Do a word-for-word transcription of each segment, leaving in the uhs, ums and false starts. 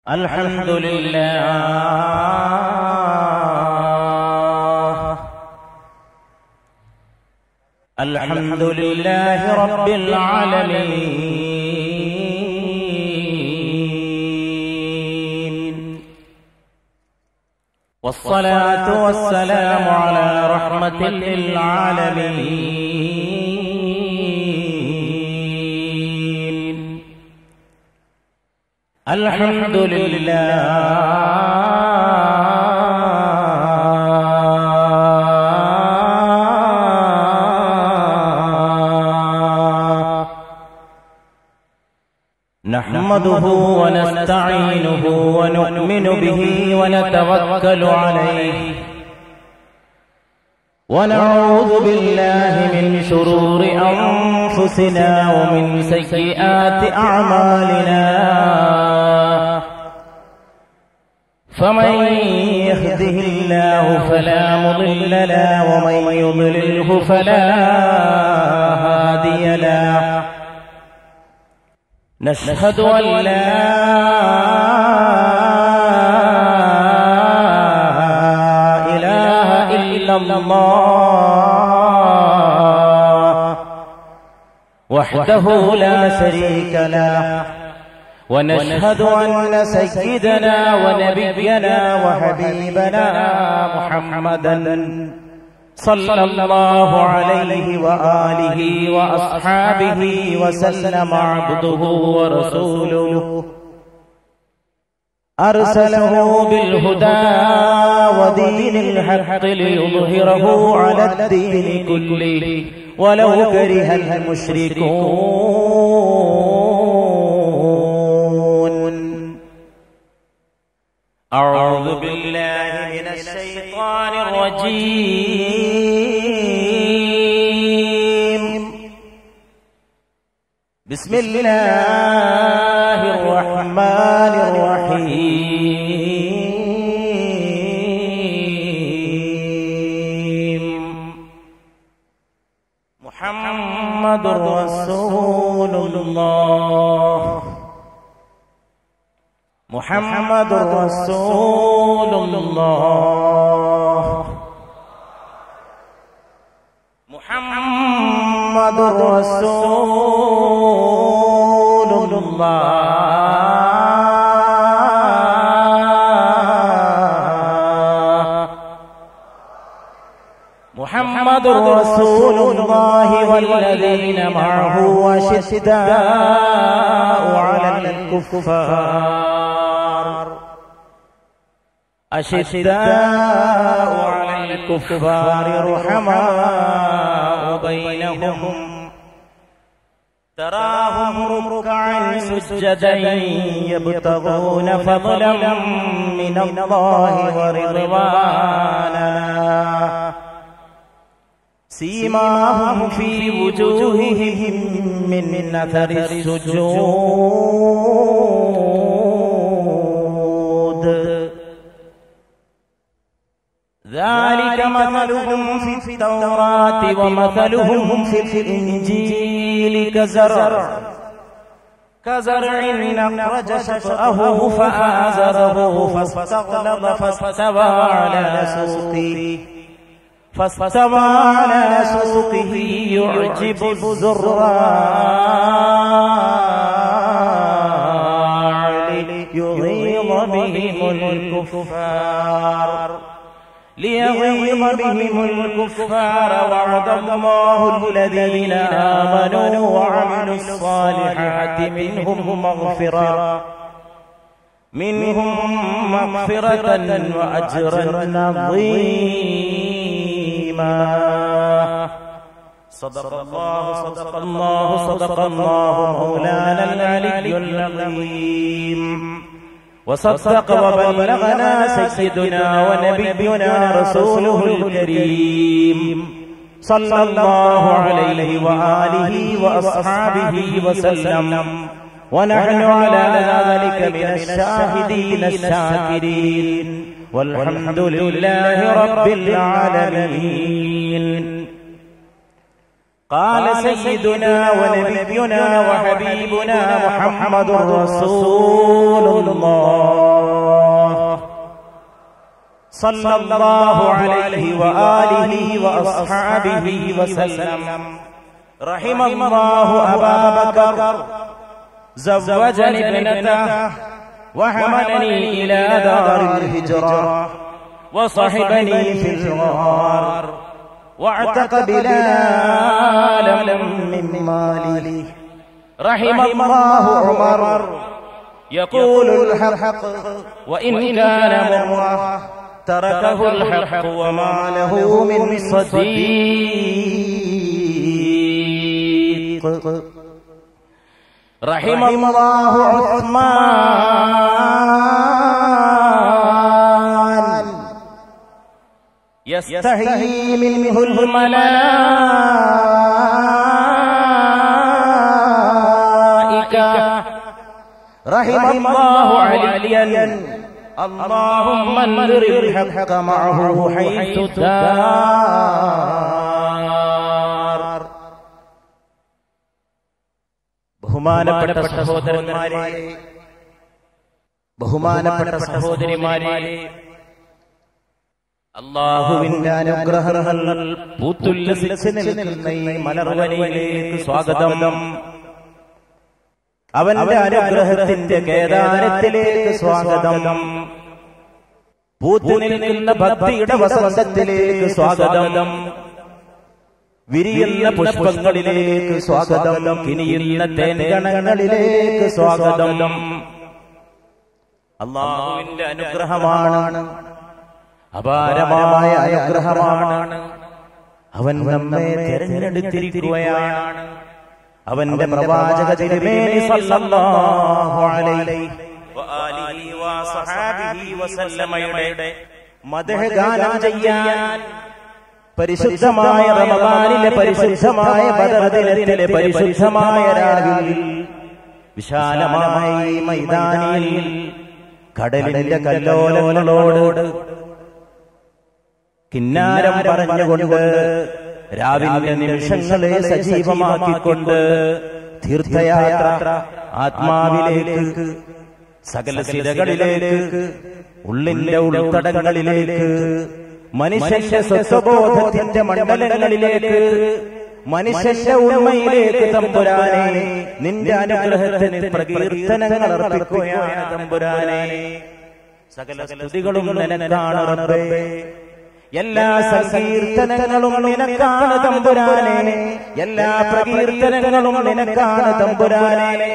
الحمد لله الحمد لله رب العالمين، والصلاة والسلام على رحمة للعالمين. الحمد لله نحمده ونستعينه ونؤمن به ونتوكل عليه، ونعوذ بالله من شرور أنفسنا ومن سيئات أعمالنا، فمن يهده الله فلا مضل له ومن يضلله فلا هادي له. نشهد أن لا إله إلا الله وحده لا شريك له، ونشهد أن سيدنا ونبينا وحبيبنا محمدا صلى الله عليه وآله وأصحابه وسلم عبده ورسوله، أرسله بالهدى ودين الحق ليظهره على الدين كله ولو كره المشركون. أعوذ بالله من الشيطان الرجيم. بسم الله الرحمن الرحيم. محمد رسول الله محمد رسول الله محمد رسول الله محمد رسول الله والذين معه أشداء على الكفار أشداء على الكفار رحماء بينهم، تراهم ركعا سجدا يبتغون فضلا من الله ورضوانا، سيماهم في وجوههم من أثر السجود، ذلك مثلهم في التوراة ومثلهم في الإنجيل كزرع كزرع أخرج شطأه فآزره فاستغلظ فاستوى على سوقه فاستوى على سوقه يعجب الزراع ليغيظ بهم الكفار ليغيظ بهم الكفار. وعد الله الذين آمنوا وعملوا الصالحات منهم مغفرة منهم مغفرة وأجرا عظيما. صدق الله صدق الله صدق الله مولانا العلي العظيم، وصدق وبلغنا سيدنا ونبينا رسوله الكريم صلى الله عليه وآله وأصحابه وسلم، ونحن على ذلك من الشاهدين الشاكرين، والحمد لله رب العالمين. قال سيدنا ونبينا وحبيبنا محمد رسول الله صلى الله عليه وآله وأصحابه وسلم. رحم الله أبا بكر زوجني ابنته وحملني إلى دار الهجرة وصحبني في الغار واعتق بلالا من مالي. رحم الله عمر يقول الحق وإن كان مرا تركه الحق وما له من صديق. رحم الله عثمان يستحيي منه الملائكة. رحم الله عليا اللهم انظر الحق معه حيث دار. ബഹുമാനപ്പെട്ട സഹോദരന്മാരെ, ബഹുമാനപ്പെട്ട സഹോദരിമാരെ, അല്ലാഹുവിന്റെ അനുഗ്രഹങ്ങൾ പൂത്തുല്ലസിച്ച് നിൽക്കുന്ന ഈ മലർവനിയിലേക്ക് സ്വാഗതം. അവന്റെ അനുഗ്രഹത്തിന്റെ കേദാരത്തിലേക്ക് സ്വാഗതം. പൂത്തു നിൽക്കുന്ന ഭക്തിയുടെ വസന്തത്തിലേക്ക് സ്വാഗതം. വിരിയുന്ന പുഷ്പങ്ങളിലേക്ക് സ്വാഗതം. കിനിയുന്ന തേൻഗണങ്ങളിലേക്ക് സ്വാഗതം. അല്ലാഹുവിന്റെ അനുഗ്രഹമാണ്, അപാരമായ അനുഗ്രഹമാണ്. അവൻ നമ്മെ തിരഞ്ഞെടുത്തിരിക്കുകയാണ്. അവന്റെ പ്രവാചക തിരുമേനി സല്ലല്ലാഹു അലൈഹി വആലിഹി വസഹബിഹി വസല്ലമയുടെ മദ്ഹ് ഗാനം ചെയ്യാൻ പരിശുദ്ധമായ റമദാനിലെ പരിശുദ്ധമായ ബദർ ദിനത്തിലെ പരിശുദ്ധമായ രാവിൽ വിശാലമായ മൈതാനിയിൽ കടലിന്റെ കല്ലോലങ്ങളോട് കിന്നാരം പറഞ്ഞുകൊണ്ട് രാവിലെ നിമിഷങ്ങളെ സജീവമാക്കിക്കൊണ്ട് തീർത്ഥയാത്ര ആത്മാവിലേക്ക്, സകല സിരകളിലേക്ക്, ഉള്ളിന്റെ ഉൾത്തടങ്ങളിലേക്ക്, മനുഷ്യന്റെ സ്വസ്വബോധത്തിന്റെ മണ്ഡലങ്ങളിലേക്ക്, മനുഷ്യന്റെ ഉണ്മയിലേക്ക് തമ്പുരാനെ നിന്റെ അനുഗ്രഹത്തിന് പ്രകീർത്തനങ്ങൾ അർപ്പിക്കുകയാണ് തമ്പുരാനെ. സകല സ്തുതികളും നിനക്കാണ് റബ്ബേ, എല്ലാ സങ്കീർത്തനങ്ങളും നിനക്കാണ് തമ്പുരാനെ, എല്ലാ പ്രകീർത്തനങ്ങളും നിനക്കാണ് തമ്പുരാനെ.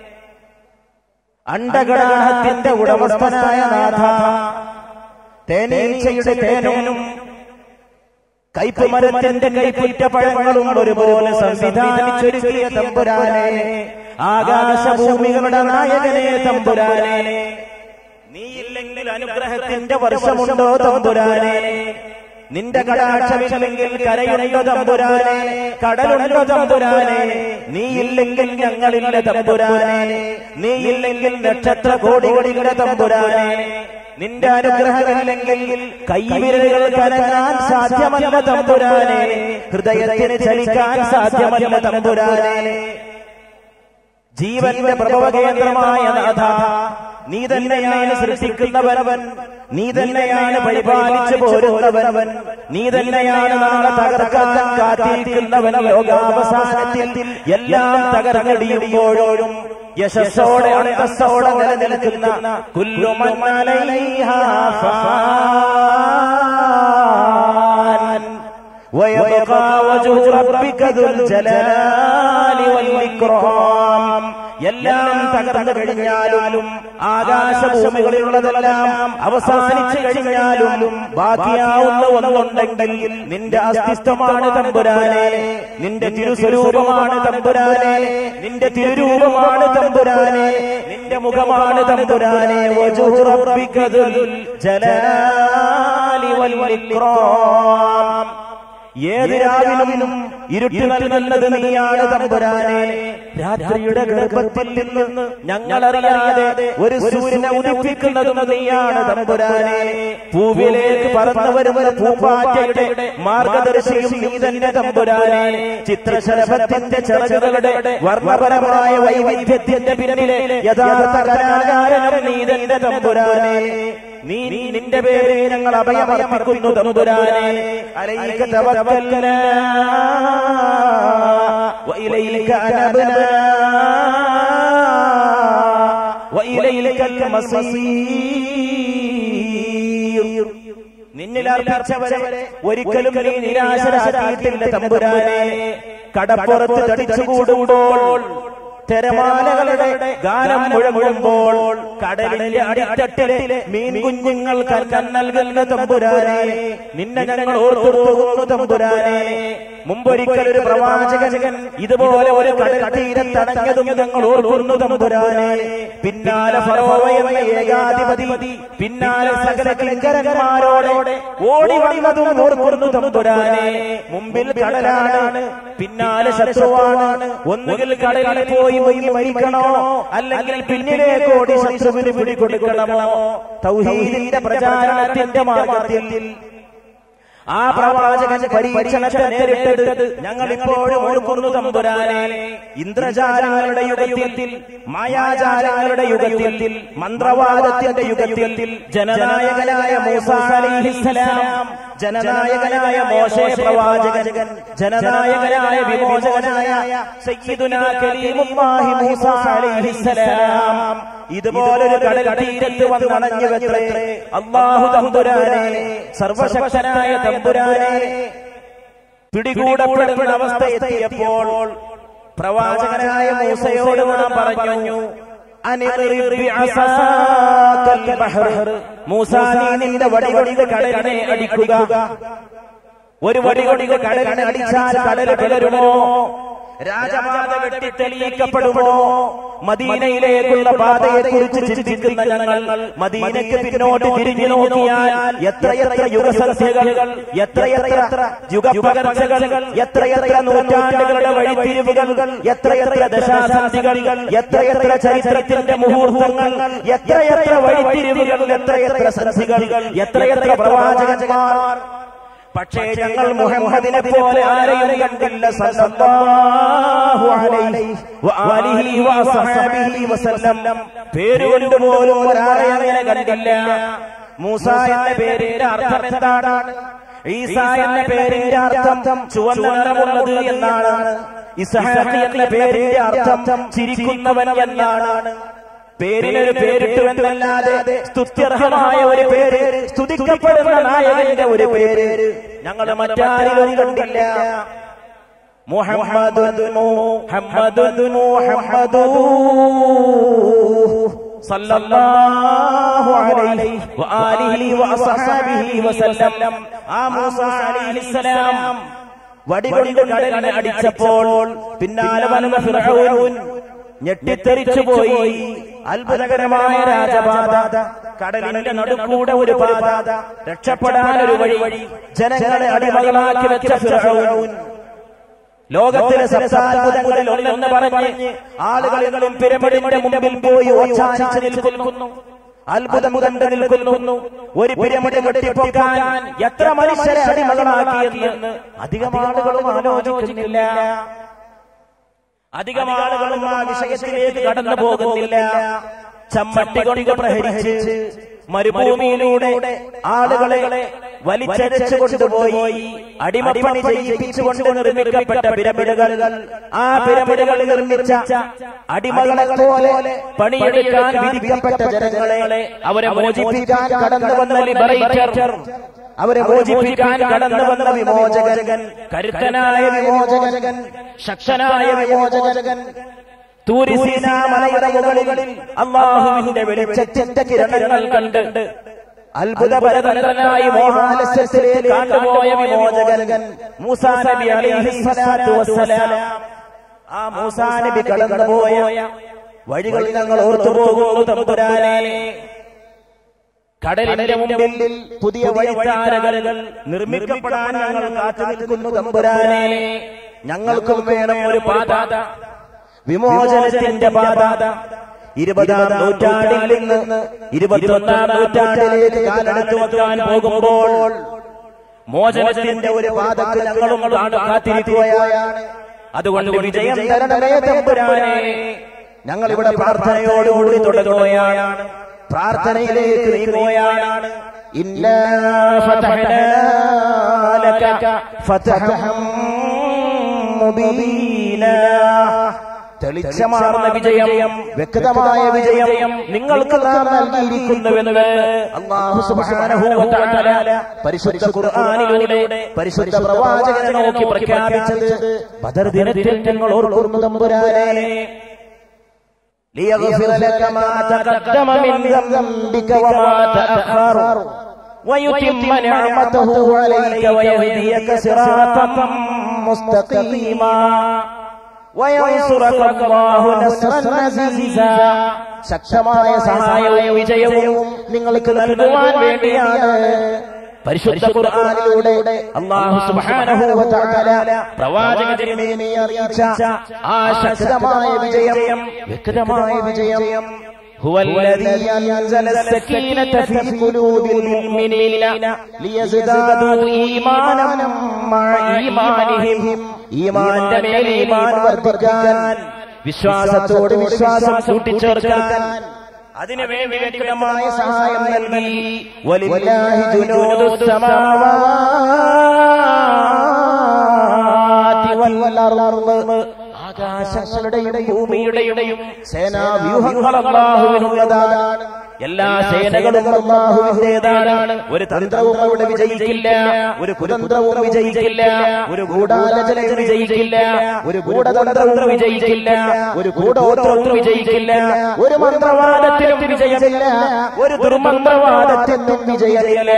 അണ്ടകടാഹത്തിന്റെ ഉടമസ്ഥനായ നാഥ, തേനീച്ചയുടെ തേനും കൈപ്പുമരത്തിന്റെ കൈപ്പുറ്റ പഴങ്ങളും ഒരുപോലെ സംവിധാനിച്ചൊരുക്കിയ തമ്പുരാനെ, ആകാശഭൂമികളുടെ നായകനെ തമ്പുരാനെ, നീയില്ലെങ്കിൽ അനുഗ്രഹത്തിന്റെ വർഷമുണ്ടോ തമ്പുരാനെ? നിന്റെ കടാക്ഷമില്ലെങ്കിൽ കരയുണ്ടോ തമ്പുരാനെ? കടലുണ്ടോ തമ്പുരാനെ? നീയില്ലെങ്കിൽ ഞങ്ങളില്ല തമ്പുരാനെ, നീയില്ലെങ്കിൽ നക്ഷത്ര കോടികളില്ല തമ്പുരാനെ. നിന്റെ അനുഗ്രഹമില്ലെങ്കിൽ കൈവിരലുകൾ കനങ്ങാൻ സാധ്യമല്ല തമ്പുരാനെ, ഹൃദയത്തിന് ചലിക്കാൻ സാധ്യമല്ല തമ്പുരാനെ. ജീവന്റെ പ്രഭവകേന്ദ്രമായ നാഥ, നീ തന്നെയാണ് സൃഷ്ടിക്കുന്നവൻ, നീ തന്നെയാണ് പരിപാലിച്ചു പോരുന്നവൻ, നീ തന്നെയാണ് നാളെ തകർക്കാൻ കാത്തിരിക്കുന്നവൻ. ലോകാവസാനത്തിൽ എല്ലാം തകർന്നടിയുമ്പോഴും യശസ്സോടെ അന്തസ്സോടെ നിലനിൽക്കുന്ന കുല്ലു മൻ അലൈഹാ ഫാൻ വയബ്ഖാ വജ്ഹു റബ്ബിക ദുൽ ജലാലി വൽ ഇക്റാം. എല്ലാം തകർന്നു കഴിഞ്ഞാലും ആകാശഭൂമികളിലുള്ളതെല്ലാം അവസാനിച്ചു കഴിഞ്ഞാലും ബാക്കിയാവുന്ന ഒന്നുണ്ടെങ്കിൽ നിന്റെ അസ്തിത്വമാണ് തമ്പുരാനെ, നിന്റെ തിരുസ്വരൂപമാണ് തമ്പുരാനെ, നിന്റെ തിരുരൂപമാണ് തമ്പുരാനെ, നിന്റെ മുഖമാണ് തമ്പുരാനെ. വജ്ഹു റബ്ബിക ദുൽ ജലാലി വൽ ഇക്റാം. ഏത് രാവിലും ഇരുട്ട് നൽകുന്നത് നീയാണ് തമ്പുരാനെ. രാത്രിയുടെ ഗർഭത്തിൽ നിന്ന് ഞങ്ങളറിയാതെ ഒരു സൂര്യനെ ഉദിപ്പിക്കുന്നതും നീയാണ് തമ്പുരാനെ. പൂവിലേക്ക് പറന്നു വരുന്ന പൂമ്പാറ്റയുടെ മാർഗദർശിയും നീ തന്നെ തമ്പുരാനെ. ചിത്രശലഭത്തിന്റെ ചിറകുകളുടെ വർണ്ണപരമായ വൈവിധ്യത്തിന്റെ പിന്നിലെ യഥാർത്ഥ കലാകാരനും നീ തന്നെ തമ്പുരാനെ. നീ നിന്റെ പേര് ഞങ്ങൾ അഭയമർപ്പിക്കുന്നു തമ്പുരാനെ. അലൈക തവക്കൽനാ വഇലൈക അനബ്നാ വഇലൈകൽ മസീർ. നിന്നിൽ അർപ്പിച്ചവരെ ഒരിക്കലും നീ നിരാശരാക്കിയിട്ടില്ല തമ്പുരാനെ. കടപ്പുറത്ത് തടിച്ചുകൂടുമ്പോൾ, തിരമാലകളുടെ ഗാനം മുഴങ്ങുമ്പോൾ, കടലിന്റെ അടിത്തട്ടിലെ മീൻ കുഞ്ഞുങ്ങൾ കന്നം നൽകുന്ന തമ്പുരാനെ, നിന്നെ ഞങ്ങൾ ഓർത്തുപോകുന്നു തമ്പുരാനെ. മുമ്പൊരിക്കൽ ഒരു പ്രവാചകൻ ഇതുപോലെ ഒരു കടൽ തീരത്തടഞ്ഞതും ഞങ്ങൾ ഓർക്കുന്നു തമ്പുരാനെ. പിന്നാലെ ഫറോവ എന്ന ഏകാധിപതി, പിന്നാലെ സകല കിങ്കരന്മാരോടെ ഓടി വന്നതും ഓർക്കുന്നു തമ്പുരാനെ. മുമ്പിൽ കടലാണ്, പിന്നാലെ ശത്രുവാണ്. ഒന്നുകിൽ കടലിൽ പോയി മുങ്ങി മരിക്കണോ, അല്ലെങ്കിൽ പിന്നിലേക്ക് ഓടി ശത്രുവിന് പിടികൊടുക്കണമോ? തൗഹീദിന്റെ പ്രചാരണത്തിന്റെ മാർഗത്തിൽ ആ പ്രവാചകൻ പരീക്ഷണത്തെ നേരിട്ടത് ഞങ്ങൾ ഇപ്പോഴും ഓർക്കുന്നു തമ്പുരാനെ. ഇന്ദ്രജാലങ്ങളുടെ യുഗത്തിൽ, മായാജാലങ്ങളുടെ യുഗത്തിൽ, മന്ത്രവാദത്തിന്റെ യുഗത്തിൽ ജനനായകനായ മൂസാ അലൈഹിസ്സലാം, ജനനായകനായ മോശെ പ്രവാചകൻ, ജനനായകനായ വിമോചകനായ സയ്യിദുനാ കലീമുല്ലാഹി മൂസാ അലൈഹിസ്സലാം ഇതുപോലൊരു കടൽ തീരത്ത് വന്നണഞ്ഞുവത്രേ. അല്ലാഹു തമ്പുരാനെ, സർവശക്തനായ തമ്പുരാനെ, പിടികൂടപ്പെടുന്ന അവസ്ഥ എത്തിയപ്പോൾ പ്രവാചകനായ മൂസയോട് നാം പറഞ്ഞു, മൂസാ നീ നിന്റെ വടി കൊണ്ട് കടലിനെ അടിക്കുക. ഒരു വടി കൊണ്ട് കടലിനെ അടിച്ചാൽ കടൽ പിളരുമോ? രാജപാത വെട്ടിത്തെളിയിക്കപ്പെടുമോ? മദീനയിലേക്കുള്ള പാതയെക്കുറിച്ച് ചിന്തിക്കുന്ന ഞങ്ങൾ മദീനയ്ക്ക് പിന്നോട്ട് തിരിഞ്ഞു നോക്കിയാൽ എത്രയെത്ര യുഗസന്ധ്യകൾ, എത്രയെത്ര യുഗപകർച്ചകൾ, എത്രയെത്ര നൂറ്റാണ്ടുകളുടെ വഴിത്തിരിവുകൾ, എത്രയെത്ര ദശാസന്ധികൾ, എത്രയെത്ര ചരിത്രത്തിന്റെ മുഹൂർത്തങ്ങൾ, എത്രയെത്ര വഴിത്തിരിവുകൾ, എത്രയെത്ര സന്ധികൾ, എത്രയെത്ര പ്രവാചകന്മാർ. പക്ഷേ ഞങ്ങൾ മുഹമ്മദിനെ പോലെ ആരെയും കണ്ടില്ല സല്ലല്ലാഹു അലൈഹി വഅലിഹി വസഹബിഹി വസല്ലം. പേരുകൊണ്ട് പോലും ഒരാളെ അങ്ങനെ കണ്ടില്ല. മൂസ എന്ന പേരിന്റെ അർത്ഥം എന്താണ്? ഈസ എന്ന പേരിന്റെ അർത്ഥം ചുവന്ന നിറമുള്ളത് എന്നാണ്. ഇസ്ഹാഖ് എന്ന പേരിന്റെ അർത്ഥം ചിരിക്കുന്നവൻ എന്നാണ്. പേരിനൊരു പേരിട്ടുവെന്നല്ലാതെ സ്തുത്യർഹമായ ഒരു പേര്, സ്തുതിക്കപ്പെടുന്ന നായകന്റെ ഒരു പേര് ഞങ്ങൾ മറ്റാരിലും കണ്ടില്ല. മുഹമ്മദുൻ മുഹമ്മദുൻ മുഹമ്മദു സല്ലല്ലാഹു അലൈഹി വആലിഹി വസഹബിഹി വസല്ലം. ആ മൂസാ അലൈഹിസ്സലാം വടികൊണ്ട് കടലിനെ അടിച്ചപ്പോൾ പിന്നാലെ വന്ന ഫിർഔൻ ഞെട്ടിത്തെറിച്ചു പോയി. അത്ഭുതകരമായ രാജപാത, കടലിന്റെ നടുക്കൂടെ ഒരു പാത, രക്ഷപ്പെടാൻ ഒരു വഴി, ജനങ്ങളെ അടിമകളാക്കി വെച്ച ഫിർഔൻ ലോകത്തിലെ സപ്താത്ഭുതങ്ങളിൽ ഒന്നെന്ന് പറഞ്ഞ് ആളുകളും പിരമിഡിന്റെ മുമ്പിൽ പോയി ഓച്ചാനിച്ച് നിൽക്കുന്നു, അത്ഭുതം കണ്ടു നിൽക്കുന്നു. ഒരു പിരമിഡ് കെട്ടിപ്പൊക്കാൻ എത്ര മനുഷ്യരെ അടിമകളാക്കിയെന്ന് അധികം ആളുകളും ആലോചിക്കുന്നില്ല. അധികം ആളുകളും ആ വിഷയത്തിലേക്ക് കടന്നു പോകുന്നില്ല. ചമ്മട്ടി കൊണ്ട് പ്രഹരിച്ച് മരുഭൂമിയിലൂടെ ആളുകളെ വലിച്ചരച്ചു കൊണ്ടുപോയി അടിമപ്പണി ചെയ്യിപ്പിച്ചുകൊണ്ട് നിർമ്മിക്കപ്പെട്ട പിരമിഡുകൾ, ആ പിരമിഡുകൾ നിർമ്മിച്ച അടിമകളെ പോലെ പണിയെടുക്കാൻ വിധിക്കപ്പെട്ട ജനങ്ങളെ അവരെ മോചിപ്പിക്കാൻ കടന്നു വന്ന ലിബറേറ്റർ, അവരെ മോചിപ്പിക്കാൻ കടന്നു വന്ന വിമോചകൻ, കരുത്തനായ വിമോചകൻ, ശക്തനായ വിമോചകൻ, തൂരി സീനാ മലയുടെ മുകളിൽ അല്ലാഹുവിന്റെ വെളിച്ചത്തിന്റെ കിരണങ്ങൾ കണ്ട് അത്ഭുതപരതനായി മോഹാലസ്യത്തിലേക്ക് കൊണ്ടുപോയ വിമോചകൻ മൂസാ നബി അലൈഹിസ്സലാത്തു വസ്സലാം. ആ മൂസാ നബി കടന്നുപോയ വഴികൾ ഞങ്ങൾ ഓർത്തുപോകുന്നു തമ്പുരാനെ. കടലിന്റെ മുമ്പിൽ പുതിയ വഴിത്താരകൾ നിർമ്മിക്കപ്പെടാൻ ഞങ്ങൾ കാത്തു നിൽക്കുന്നു തമ്പുരാനെ. ഞങ്ങൾക്കും വേണം ഒരു പാത, വിമോചനത്തിന്റെ പാത. ഇരുപതാം നൂറ്റാണ്ടിൽ നിന്ന് ഇരുപത്തിയൊന്നാം നൂറ്റാണ്ടിലേക്ക് കാലെടുത്തു വെക്കാൻ പോകുമ്പോൾ മോചനത്തിന്റെ ഒരു പാതക്ക് ഞങ്ങളും കാത്തിരിക്കുകയാണ്. അതുകൊണ്ട് വിജയം തരണമേ തമ്പുരാനെ. ഞങ്ങൾ ഇവിടെ പ്രാർത്ഥനയോടുകൂടി തുടങ്ങുകയാണ്, പ്രാർത്ഥനയിലേക്ക് നീങ്ങുകയാണ്. ഇന്നാ ഫതഹ്നാ ലക ഫതഹൻ മുബീനാ. തെളിച്ചമാർന്ന വിജയം, വ്യക്തമായ വിജയം നിങ്ങൾക്ക് നാം നൽകിയിരിക്കുന്നുവെന്ന് അല്ലാഹു സുബ്ഹാനഹു വ തആല പരിശുദ്ധ ഖുർആനിലൂടെ പരിശുദ്ധ പ്രവാചകനെ നോക്കി പ്രഖ്യാപിച്ചത് ബദർ ദിനത്തിൽ ഞങ്ങൾ ഓർക്കുന്നു തമ്പുരാനെ. ലിയഗ്ഫിറ ലക മാ തഖദ്ദമ മിൻ ദംബിക വമാ തഅഖറ വയുതിമ്മ നിഅമതഹു അലൈക വയഹ്ദിയക സിറാതൻ മുസ്തഖീമാ വയൻസുറക അല്ലാഹു നസ്റൻ അസീസാ. ശക്തമായ സഹായവും വിജയവും നിങ്ങൾക്ക് നൽകുവാൻ വേണ്ടിയാണ് പരിശുദ്ധ ഖുർആനിലൂടെ അല്ലാഹു സുബ്ഹാനഹു വ തആല പ്രവാചകനെ അറിയിച്ച ആ ശക്തമായ വിജയം, വ്യക്തമായ വിജയം. هو الذي أنزل السكينة في قلوب المؤمنين ليزدادوا إيمانا مع إيمانهم. ഈമാന്റെ മേൽ ഈമാൻ വർദ്ധിക്കാൻ, വിശ്വാസത്തോട് വിശ്വാസം കൂട്ടിച്ചേർക്കാൻ അതിനുവേണ്ടി വ്യക്തമായ സഹായം നൽകി. വലില്ലാഹി ജുനൂദുസ് സമാവാതി വൽ അർള്. ആകാശങ്ങളുടെയും ഭൂമിയുടെയും സേനാവ്യൂഹങ്ങൾ അല്ലാഹുവിനുള്ളതാണ്. എല്ലാ സേനകളും അല്ലാഹുവിന്റേതാണ്. ഒരു തന്ത്രവും അവിടെ വിജയിക്കില്ല, ഒരു കുതന്ത്രവും വിജയിക്കില്ല, ഒരു ഗൂഢാലോചനയും വിജയിക്കില്ല, ഒരു ഗൂഢതന്ത്രവും വിജയിക്കില്ല, ഒരു ഗൂഢോത്രവും വിജയിക്കില്ല, ഒരു മന്ത്രവാദത്തിനും വിജയമില്ല, ഒരു ദുർമന്ത്രവാദത്തിനും വിജയമില്ല.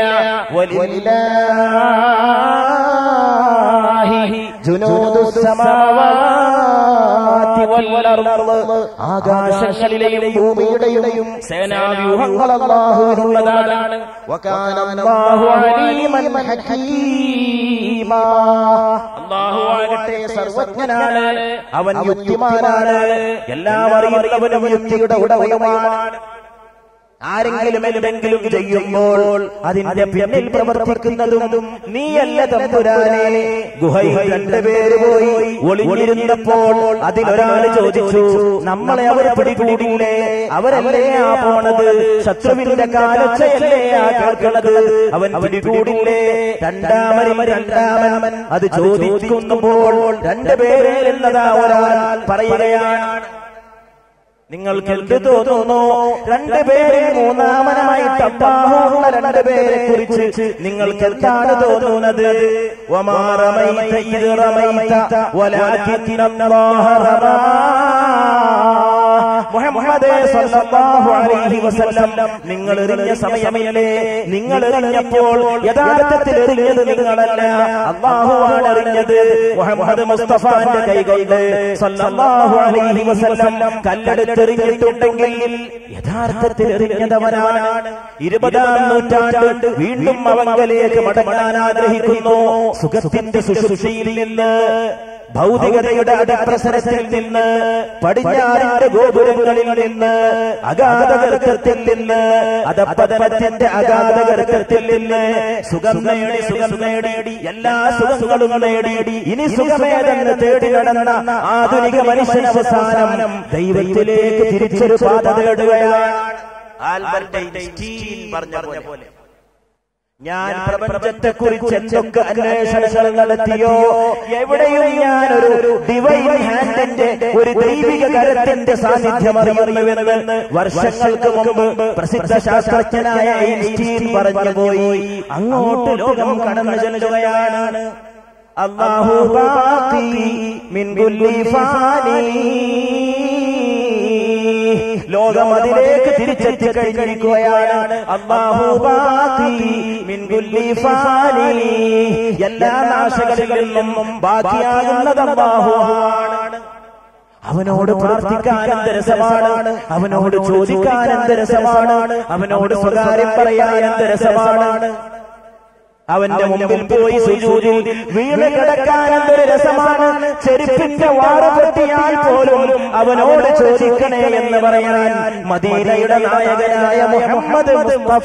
വലില്ലാഹി ജുനൂദുസ് സമാവാതി വൽ അർള്. ആകാശങ്ങളിലെയും ഭൂമിയുടെയും സേനാവ്യൂഹങ്ങൾ അല്ലാഹുവിനുള്ളതാണ്. വകാന അല്ലാഹു അലീമൻ ഹകീമാ. അല്ലാഹു ആകട്ടെ സർവജ്ഞനാണ്, അവൻ യുക്തിമാനാണ്, എല്ലാം അറിയുന്നവനും യുക്തിയുടെ ഉടമയുമാണ്. ആരെങ്കിലും എന്തെങ്കിലും ചെയ്യുമ്പോൾ അതിന്റെ പിന്നിൽ പ്രവർത്തിക്കുന്നതും നീയല്ല തമ്പുരാനെ. ഗുഹയിൽ രണ്ടുപേര് പോയി ഒളിഞ്ഞിരുന്നപ്പോൾ അതിലൊരാൾ ചോദിച്ചു, നമ്മളെ അവർ പിടികൂടിയില്ലേ? അവരല്ലേ ആ പോണത്? ശത്രുവിന്റെ കാലൊച്ചയല്ലേ ആ കേൾക്കണത്? അവൻ പിടികൂടില്ലേ? രണ്ടാമനും രണ്ടാമൻ അത് ചോദിക്കുമ്പോൾ രണ്ടുപേരിൽ എന്നതാ ഒരാൾ പറയുകയാണ്, നിങ്ങൾക്ക് എന്ത് തോന്നുന്നു? രണ്ടുപേരിൽ മൂന്നാമനായിട്ട് അല്ലാഹുവുള്ള രണ്ടുപേരെ കുറിച്ച് നിങ്ങൾക്ക് എന്താണ് തോന്നുന്നത്? വമാ റമൈത ഇദ് റമൈത വലാകിന്ന അല്ലാഹ റമാ. മുഹമ്മദ് സല്ലല്ലാഹു അലൈഹി വസല്ലം, നിങ്ങൾ എറിഞ്ഞ സമയമല്ലേ? നിങ്ങൾ എറിഞ്ഞപ്പോൾ യഥാർത്ഥത്തിൽ എറിഞ്ഞത് നിങ്ങളല്ല, അല്ലാഹുവാണ് എറിഞ്ഞത്. മുഹമ്മദ് മുസ്തഫാന്റെ കൈകൊണ്ട് സല്ലല്ലാഹു അലൈഹി വസല്ലം കല്ലെടുത്തെറിഞ്ഞിട്ടുണ്ടെങ്കിൽ യഥാർത്ഥത്തിൽ എറിഞ്ഞതവനാണ്. ഇരുപതാം നൂറ്റാണ്ട് വീണ്ടും അവങ്കലേക്ക് മടങ്ങാൻ ആഗ്രഹിക്കുന്നു. സുഖത്തിന്റെ സുശുദ്ധിയിൽ നിന്ന്, ഭൗതികതയുടെ അതിപ്രസരത്തിൽ നിന്ന്, പടിഞ്ഞാറിന്റെ ഗോപുരങ്ങളിൽ നിന്ന്, അഗാധഗർത്തത്തിൽ നിന്ന്, അധപതനത്തിന്റെ അഗാധഗർത്തത്തിൽ നിന്ന് സുഖം നേടി സുഖം നേടി എല്ലാ സുഖങ്ങളും നേടി ഇനി സുഖമേതെന്ന് തേടി നടന്ന ആധുനിക മനുഷ്യനവസാനം ദൈവത്തിലേക്ക് തിരിച്ചൊരു പാത തേടുകയാണ്. ആൽബർട്ട് ഐൻസ്റ്റീൻ പറഞ്ഞ പോലെ, ഞാൻ പ്രപഞ്ചത്തെക്കുറിച്ച് എന്തൊക്കെ അന്വേഷണങ്ങൾ നടത്തിയോ, എവിടെയും ഞാൻ ഒരു ഡിവൈൻ ഹാൻഡിന്റെ, ഒരു ദൈവിക കരത്തിന്റെ സാന്നിധ്യം അറിയുന്നുവെന്ന് വർഷങ്ങൾക്ക് മുമ്പ് പ്രസിദ്ധ ശാസ്ത്രജ്ഞനായ ഐൻസ്റ്റീൻ പറഞ്ഞു പോയി. അങ്ങോട്ട് ലോകം കടന്നു ചെല്ലുകയാണ്. അല്ലാഹു ബാഖി മിൻ കുല്ലി ഫാനി. ലോകം അതിലേക്ക് തിരിച്ചെത്തി കഴിഞ്ഞിരിക്കുകയാണ്. അല്ലാഹു ബാഖി മിൻ കുല്ലി ഫാനി. എല്ലാ നാശകളിൽ നിന്നും ബാക്കിയാകുന്നത് അല്ലാഹുവാണ്. അവനോട് പ്രാർത്ഥിക്കാൻ എന്ത് രസമാണ്, അവനോട് ചോദിക്കാൻ എന്ത് രസമാണ്, അവനോട് സ്വകാര്യം പറയാൻ എന്ത് രസമാണ്. അവന്റെ മുമ്പിൽ പോയി സുജൂദിൽ വീണ് കിടക്കാൻ എന്തൊരു രസമാണ്. ചെരുപ്പിന്റെ വാറ പൊട്ടിയാൽ പോലും അവനോട് ചോദിക്കണേ എന്ന് പറയാൻ മദീനയുടെ നായകനായ മുഹമ്മദ് മുസ്തഫ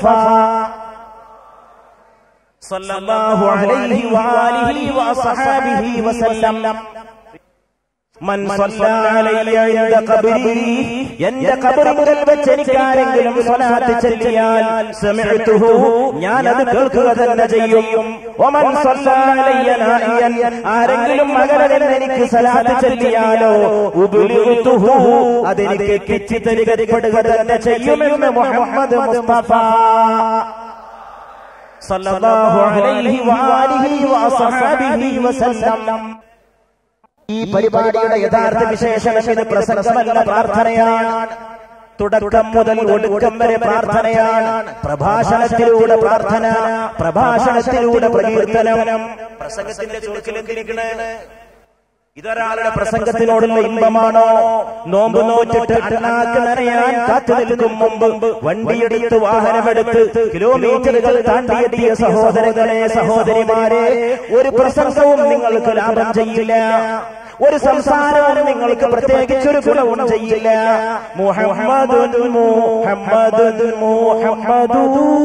സല്ലല്ലാഹു അലൈഹി വആലിഹി വസഹബിഹി വസല്ലം. മൻ സല്ലല്ലാ അലയ്യ ഇൻദ ഖബ്രി, എന്റെ ഖബറിൽ വെച്ച് എനിക്കാരെങ്കിലും സ്വലാത്ത് ചൊല്ലിയാൽ സമിഅതുഹു, ഞാൻ അത് കേൾക്കുക തന്നെ ചെയ്യും. വമൻ സല്ലല്ലാ അലയ്യ നാഇയൻ, ആരെങ്കിലും മകനിൽ എനിക്ക് സ്വലാത്ത് ചൊല്ലിയാലോ ഉബ്ലിഗതുഹു, അതെനിക്ക് എത്തിച്ചു തരികപ്പെടുക തന്നെ ചെയ്യുമെന്ന് മുഹമ്മദ് മുസ്തഫ സല്ലല്ലാഹു അലൈഹി വആലിഹി വസഹബിഹി വസല്ലം. ഈ പരിപാടിയുടെ യഥാർത്ഥ വിശേഷണം ഇത് പ്രസംഗമല്ല, പ്രാർത്ഥനയാണ്. തുടക്കം മുതൽ ഒടുക്കം വരെ പ്രാർത്ഥനയാണ്. പ്രഭാഷണത്തിലൂടെ പ്രാർത്ഥന, പ്രഭാഷണത്തിലൂടെ പ്രകീർത്തനം. പ്രസംഗത്തിന്റെ ചുരുക്കിലെന്തിരിക്കണേ? ഇതൊരാളുടെ പ്രസംഗത്തിനോടുള്ള ഇമ്പമാണോ? നോമ്പ് നോറ്റിട്ട് അണ്ണാക്ക് നനയാൻ കാത്തു നിൽക്കും മുമ്പ് വണ്ടിയെടുത്ത് വാഹനമെടുത്ത് കിലോമീറ്ററുകൾ താണ്ടിയെത്തിയ സഹോദരങ്ങളെ, സഹോദരിമാരെ, ഒരു പ്രസംഗവും നിങ്ങൾക്ക് ലാഭം ചെയ്യില്ല. ഒരു സംസാരവും നിങ്ങൾക്ക് പ്രത്യേകിച്ചൊരു ഗുണവും ചെയ്യില്ല. മുഹമ്മദുൻ മുഹമ്മദുൻ മുഹമ്മദു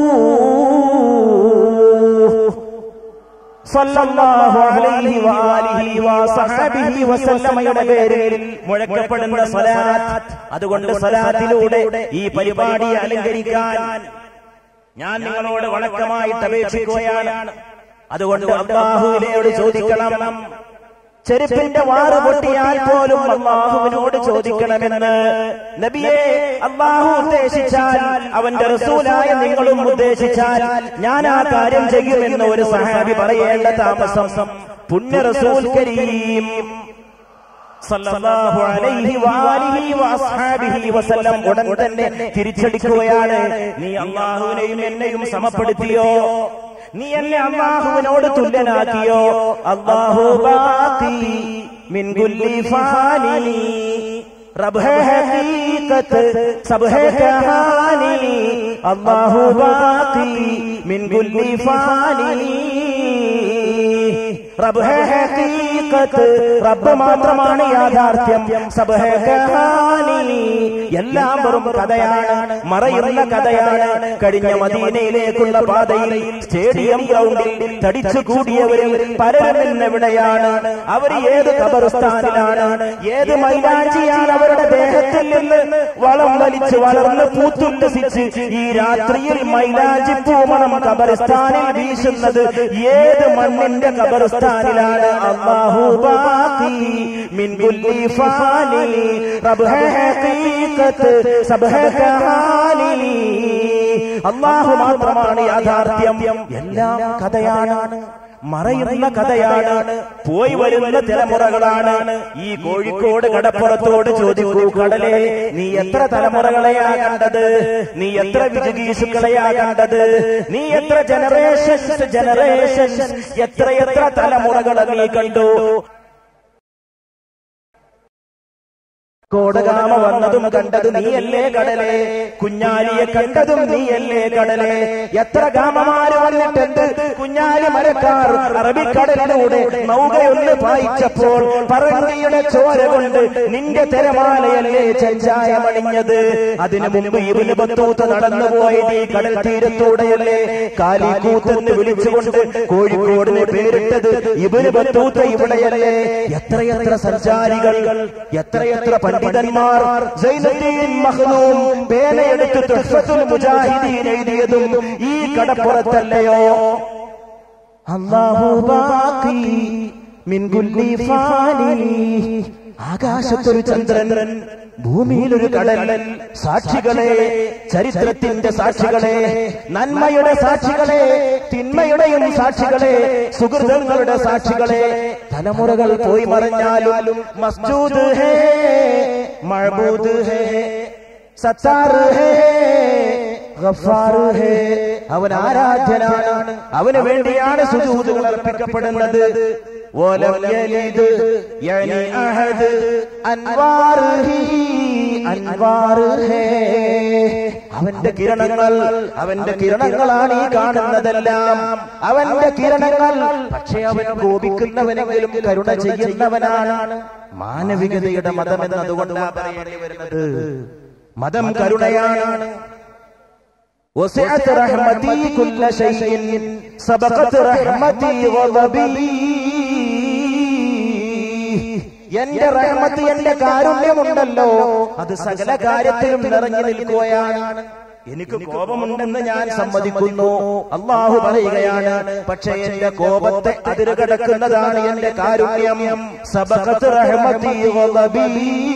സല്ലല്ലാഹു അലൈഹി വആലിഹി വസഹബിഹി വസല്ലമയുടെ പേരിൽ മുഴക്കപ്പെടുന്ന സ്വലാത്ത്. അതുകൊണ്ട് സ്വലാത്തിലൂടെ ഈ പരിപാടി അലങ്കരിക്കാൻ ഞാൻ നിങ്ങളോട് വണക്കമായിട്ട് അപേക്ഷിക്കുകയാണ്. അതുകൊണ്ട് അല്ലാഹുവിനോട് ചോദിക്കണം. ചെരുപ്പിന്റെ വാറ് പൊട്ടിയാൽ പോലും അല്ലാഹുവിനോട് ചോദിക്കണമെന്ന് നബിയെ അല്ലാഹു ഉദ്ദേശിച്ചാൽ, അവന്റെ റസൂലായ നിങ്ങളും ഉദ്ദേശിച്ചാൽ ഞാൻ ആ കാര്യം ചെയ്യുമെന്ന് ഒരു സഹാബി പറയേണ്ട താമസം പുണ്യ റസൂൽ കരീം സല്ലല്ലാഹു അലൈഹി വആലിഹി വഅസ്ഹാബിഹി വസല്ലം ഉടൻ തന്നെ തിരിച്ചടിക്കുകയാണ്. നീ അല്ലാഹുവിനെയും എന്നെയും സമപ്പെടുത്തിയോ? നീ എന്നെ അല്ലാഹുവിനോട് തുല്യനാക്കിയോ? അല്ലാഹു ബാഖി മിൻ കുല്ലി ഫാനി, റബ്ബ് ഹേ ഹഖീഖത്ത് സബ് ഹേ കഹാനി, അല്ലാഹു ബാഖി മിൻ കുല്ലി ഫാനി, റബ്ബ് ഹേ ഹഖീഖത്ത്, റബ്ബ് മാത്രമാണ് യാഥാർത്ഥ്യം, സബ് ഹേ കഹാനി, എല്ലാം വെറും കഥയാണ്, മറയുന്ന കഥയാണ്. കഴിഞ്ഞ മദീനയിലേക്കുള്ള പാതയിൽ സ്റ്റേഡിയം ഗ്രൗണ്ടിൽ തടിച്ചു കൂടിയവരിൽ പലരും എവിടെയാണ്? അവർ ഏത് ഖബർസ്ഥാനിലാണ്? ഏത് മൈലാഞ്ചിയാണ് അവരുടെ ദേഹത്തിൽ നിന്ന് വളം വലിച്ച് വളർന്ന് പൂത്തുല്ലസിച്ച് ഈ രാത്രിയിൽ മൈലാഞ്ചി പൂമണം ഖബർസ്ഥാനിൽ വീശുന്നത്? ഏത് മണ്ണിന്റെ ഖബർസ്ഥാനിലാണ്? അല്ലാഹു ബാഖി മിൻ കുല്ലി ഫാനി, റബ്ബ് ഹേ ഹഖീഖത്ത് സബ് ഹേ കഹാനി, അല്ലാഹു മാത്രമാണ് യാഥാർത്ഥ്യം, എല്ലാം കഥയാണ്, മറയുന്ന കഥയാണ്, പോയി വരുന്ന തലമുറകളാണ്. ഈ കോഴിക്കോട് കടപ്പുറത്തോട് ചോദിക്കൂ, കടലേ, നീ എത്ര തലമുറകളെയാ കണ്ടത്? നീ എത്ര വിജുഗീസുകളെയാ കണ്ടത്? നീ എത്ര ജനറേഷൻസ് ജനറേഷൻസ് എത്ര എത്ര തലമുറകളെ നീ കണ്ടു? കോടകാമ വന്നതും കണ്ടത് നീയല്ലേ കടലേ? കുഞ്ഞാലിയെ കണ്ടതും നീയല്ലേ കടലേ? എത്ര ഗാമമാര് വന്നിട്ടുണ്ട്? കുഞ്ഞാലി മരക്കാർ അറബിക്കടലിലൂടെ നൗകയൊന്ന് പായിച്ചപ്പോൾ പറങ്കിയുടെ ചോര കൊണ്ട് നിന്റെ തിരമാലയല്ലേ ചെഞ്ചായമണിഞ്ഞത്? അതിനു മുമ്പ് ഇബ്നു ബത്തൂത്ത നടന്നുപോയത് ഈ കടൽ തീരത്തൂടെയല്ലേ? കാലിക്കൂത്തെന്ന് വിളിച്ചുകൊണ്ട് കോഴിക്കോടിന് പേരിട്ടത് ഇബ്നു ബത്തൂത്ത ഇവിടെയല്ലേ? എത്രയെത്ര സഞ്ചാരികൾ, എത്രയെത്ര പണ്ഡിതന്മാർ സൈനുദ്ദീൻ മഖ്ദൂം പേനയെടുത്ത് തുഹ്ഫത്തുൽ മുജാഹിദീൻ എഴുതിയതും ഈ കടപ്പുറത്തല്ലയോ? അല്ലാഹു ബാഖി മിൻ കുല്ലി ഫാനി, ആകാശത്തൊരു ചന്ദ്രൻ, ഭൂമിയിലൊരു കടൽ. സാക്ഷികളെ, ചരിത്രത്തിന്റെ സാക്ഷികളെ, നന്മയുടെ സാക്ഷികളെ, തിന്മയുടെയും സാക്ഷികളെ, സുഹൃതങ്ങളുടെ സാക്ഷികളെ. തലമുറകൾ പോയി മറഞ്ഞാലും മസ്ജൂദ് ഹേ, മഅബൂദ് ഹേ, സത്താർ ഹേ, ഗഫാർ ഹേ, അവൻ ആരാധ്യനാണ്, അവന് വേണ്ടിയാണ് സുജൂദുകൾ അർപ്പിക്കപ്പെടുന്നത്. വലം യലിദ് യനി അഹദ് അൻവാർ ഹി അൻവാർ ഹേ, അവന്റെ കിരണങ്ങൾ, അവന്റെ കിരണങ്ങളാണ് ഈ കാണുന്നതെല്ലാം, അവന്റെ കിരണങ്ങൾ. പക്ഷേ അവൻ കോപിക്കുന്നവനെങ്കിലും കരുണ ചെയ്യുന്നവനാണ്. മാനവികതയുടെ മതം എന്നതുകൊണ്ടാണ് പറയേണ്ടി വരുന്നത്. മതം കരുണയാണ്. വസിഅത് റഹ്മതി കുല്ല ശൈഇൻ സബഖത് റഹ്മതി വദബി. എന്റെ റഹ്മത്ത്, എന്റെ കാരുണ്യമുണ്ടല്ലോ, അത് സകല കാര്യത്തിലും നിറഞ്ഞു നിൽക്കുകയാണ്. എനിക്ക് കോപമുണ്ടെന്ന് ഞാൻ സമ്മതിക്കുന്നു, അല്ലാഹു പറയുകയാണ്. പക്ഷേ എന്റെ കോപത്തെ അതിരുകടക്കുന്നതാണ് എന്റെ കാരുണ്യം. സബഖത് റഹ്മതി വദബി.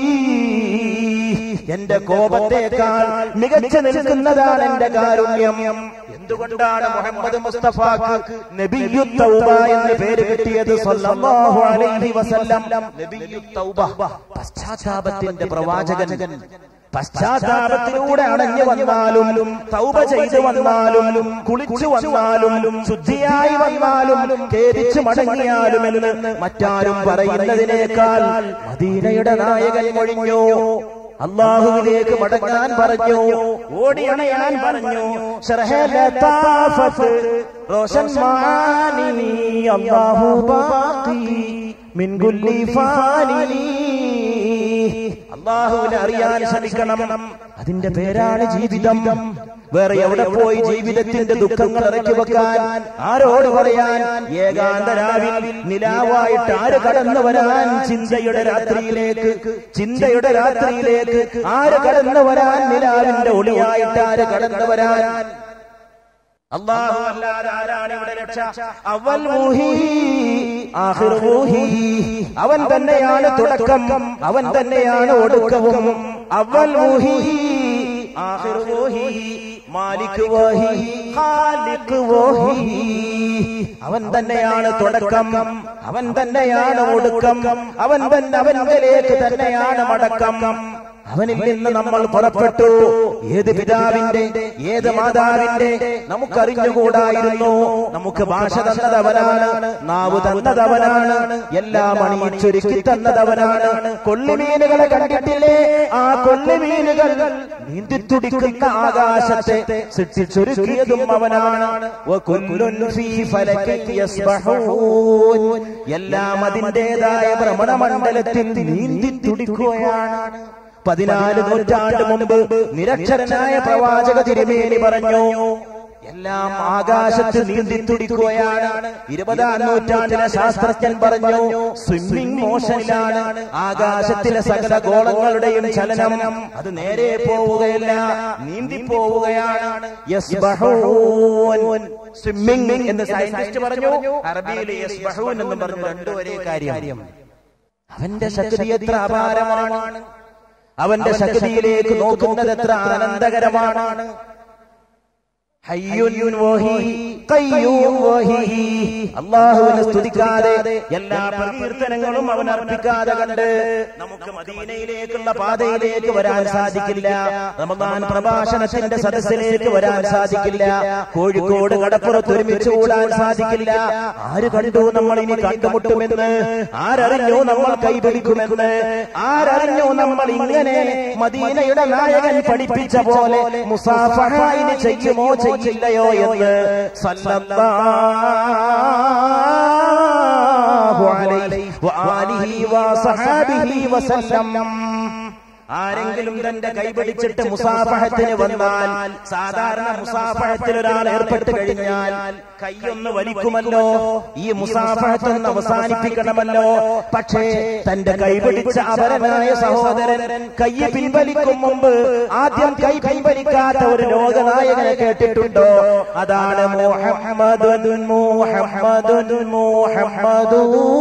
എന്റെ കോപത്തേക്കാൾ മികച്ചു നിൽക്കുന്നതാണ് എന്റെ കാരുണ്യം. എന്തുകൊണ്ടാണ് മുഹമ്മദ് മുസ്തഫാക്ക് നബിയുത്ത് തൗബ എന്ന് പേര് കിട്ടിയത്? സല്ലല്ലാഹു അലൈഹി വസല്ലം നബിയുത്ത് തൗബ, പശ്ചാത്താപത്തിന്റെ പ്രവാചകൻ. പശ്ചാത്താപത്തിലൂടെ അണഞ്ഞു വന്നാലും, തൗബ ചെയ്തു വന്നാലും, കുളിച്ചു വന്നാലും, ശുദ്ധിയായി വന്നാലും, ഖേദിച്ചു മടങ്ങിയാലും എന്ന് മറ്റാരും പറയുന്നതിനേക്കാൾ മദീനയുടെ നായകൻ മൊഴിഞ്ഞു. അല്ലാഹുവിലേക്ക് മടങ്ങാൻ പറഞ്ഞു, ഓടിയണയാൻ പറഞ്ഞു. ശർഹലതാഫത്ത് റോഷൻ മാനി അല്ലാഹു ബാഖി മിൻ കുല്ലി ഫാനി. അല്ലാഹുവിനെ അറിയാൻ ശ്രമിക്കണം. അതിന്റെ പേരാണ് ജീവിതം. വേറെ എവിടെ പോയി ജീവിതത്തിന്റെ ദുഃഖങ്ങൾ ഇറക്കി വെക്കാൻ? ആരോട് പറയാൻ? ഏകാന്തരാവിൽ നിലാവായിട്ട് ആര് കടന്നു വരാൻ? ചിന്തയുടെ രാത്രിയിലേക്ക്, ചിന്തയുടെ രാത്രിയിലേക്ക് ആര് കടന്നു വരാൻ? നിലാവിന്റെ ഒളിയായിട്ട് ആര് കടന്നു വരാൻ? അല്ലാഹു അല്ലാതെ ആരാണ് ഇവിടെ രക്ഷ? അവൽ മുഹി ആഖിർ മുഹി. അവൻ തന്നെയാണ് തുടക്കം, അവൻ തന്നെയാണ് ഒടുക്കവും. അവൽ മുഹി ആഖിർ മുഹി മാലിക് വഹി ഖാലിഖ് വഹി. അവൻ തന്നെയാണ് തുടക്കം, അവൻ തന്നെയാണ് ഒടുക്കം, അവൻ തന്നെ അവനിലേക്ക് തന്നെയാണ് മടക്കം. അവനിൽ നിന്ന് നമ്മൾ പുറപ്പെട്ടു. ഏത് പിതാവിന്റെ, ഏത് മാതാവിന്റെ നമുക്കറിഞ്ഞുകൂടായിരുന്നു. നമുക്ക് ഭാഷ തന്നതവനാണ്, നാവ് തന്നതവനാണ്, എല്ലാം അണിയിച്ചൊരുക്കി തന്നതവനാണ്. കൊള്ളിമീനുകളെ കണ്ടിട്ടില്ലേ? ആ കൊള്ളിമീനുകൾ നീന്തിത്തുടിക്കുന്ന ആകാശത്തെ സൃഷ്ടിച്ചൊരുക്കിയതും അവനാണ്. എല്ലാം അതിന്റേതായ ഭ്രമണമണ്ഡലത്തിൽ നീന്തിത്തുടിക്കുകയാണ്. പതിനാല് നൂറ്റാണ്ട് മുമ്പ് നിരക്ഷരനായ പ്രവാചക തിരുമേനി പറഞ്ഞു, എല്ലാം ആകാശത്ത് നീന്തിത്തുടിക്കുകയാണ്. ഇരുപതാം നൂറ്റാണ്ടിലെ ശാസ്ത്രജ്ഞൻ പറഞ്ഞു, സ്വിമ്മിംഗ് മോഷനിലാണ്. ആകാശത്തിലെ സകല ഗോളങ്ങളുടെയും ചലനം അത് നേരെ പോവുകയല്ല, നീന്തിപ്പോവുകയാണ്. യസ്ബഹൂൻ, സ്വിമ്മിംഗ് എന്ന് സയന്റിസ്റ്റ് പറഞ്ഞു, അറബിയിൽ യസ്ബഹൂൻ എന്ന് പറഞ്ഞു. രണ്ടു ഒരേ കാര്യം. അവന്റെ ശക്തി എത്ര അപാരമാണ്, അവന്റെ ശക്തിയിലേക്ക് നോക്കുന്നത് എത്ര ആനന്ദകരമാണ്. ഹയ്യുൻ വഹി ഖയ്യൂം വഹി. അല്ലാഹുവിനെ സ്തുതിക്കാതെ, എല്ലാ പ്രകീർത്തനങ്ങളും അവൻ അർപ്പിക്കാതെ കണ്ട് നമുക്ക് മദീനയിലേക്കുള്ള പാതയിലേക്ക് വരാൻ സാധിക്കില്ല. റമദാൻ പ്രഭാഷണത്തിന്റെ സദസ്സിലേക്ക് വരാൻ സാധിക്കില്ല. കോഴിക്കോട് കടപ്പുറത്ത് ഒരുമിച്ച് കൂടാൻ സാധിക്കില്ല. ആര് കണ്ടു നമ്മൾ ഇനി കണ്ടുമുട്ടുമെന്ന്? ആരറിഞ്ഞു നമ്മൾ കൈപിടിക്കുമെന്ന്? ആരറിഞ്ഞു നമ്മൾ ഇങ്ങനെ മദീനയുടെ നായകൻ പഠിപ്പിച്ച പോലെ മുസാഫഹ ഇനി ചെയ്യുമോ ചെയ്യില്ലയോ എന്ന്? സല്ലല്ലാഹു അലൈഹി വആലിഹി വസഹബിഹി വസല്ലം. ആരെങ്കിലും തന്റെ കൈപിടിച്ചിട്ട് മുസാഫഹത്തിന് വന്നാൽ, സാധാരണ മുസാഫഹത്തിൽ ഒരാൾ ഏർപ്പെട്ട് കഴിഞ്ഞാൽ കൈയൊന്ന് വലിക്കുമല്ലോ, ഈ മുസാഫഹത്തൊന്ന് അവസാനിപ്പിക്കണമല്ലോ. പക്ഷേ തന്റെ കൈപിടിച്ച അപരനായ സഹോദരൻ കൈ പിൻവലിക്കും മുമ്പ് ആദ്യം കൈ പിൻവലിക്കാത്ത ഒരു ലോകനായകനെ കേട്ടിട്ടുണ്ടോ? അതാണ് മുഹമ്മദുൻ മുഹമ്മദുൻ മുഹമ്മദു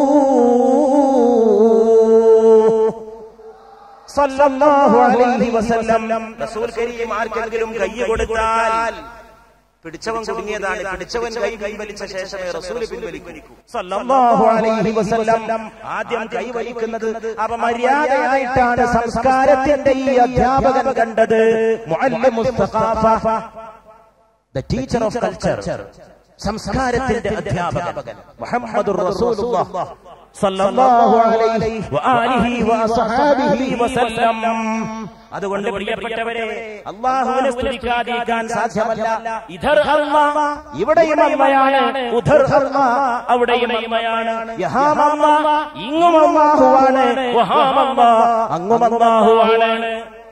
സല്ലല്ലാഹു അലൈഹി വസല്ലം. റസൂൽ കരീം ആർക്കെങ്കിലും കൈ കൊടുത്താൽ പിടിച്ചവൻ കുടുങ്ങിയതാണ്. പിടിച്ചവൻ കൈ കൈവലിച്ച ശേഷമേ റസൂൽ പിൻവലിക്കൂ. സല്ലല്ലാഹു അലൈഹി വസല്ലം ആദ്യം കൈവലിക്കുന്നത് അപമര്യാദയായിട്ടാണ് സംസ്കാരത്തിന്റെ ഈ അധ്യാപകൻ കണ്ടത്. മുഅല്ലിമുസ് സഖാഫ, ദ ടീച്ചർ ഓഫ് കൾച്ചർ. സംസ്കാരത്തിന്റെ അധ്യാപകൻ മുഹമ്മദുർ റസൂലുള്ളാഹി സല്ലല്ലാഹു അലൈഹി വആലിഹി വസഹബിഹി വസല്ലം. അതുകൊണ്ട് പ്രിയപ്പെട്ടവരെ, അല്ലാഹുവിനെ സ്തുതിക്കാതിരിക്കാൻ സാധ്യമല്ല. ഇധർ അല്ലാഹ്, ഇവിടെയും അല്ലാഹയാണ്. ഉധർ അല്ലാഹ്, അവിടെയും അല്ലാഹയാണ്. യഹാം അല്ലാഹ്, ഇങ്ങും അല്ലാഹുവാണ്. വഹാം അല്ലാഹ്, അങ്ങും അല്ലാഹുവാണ്.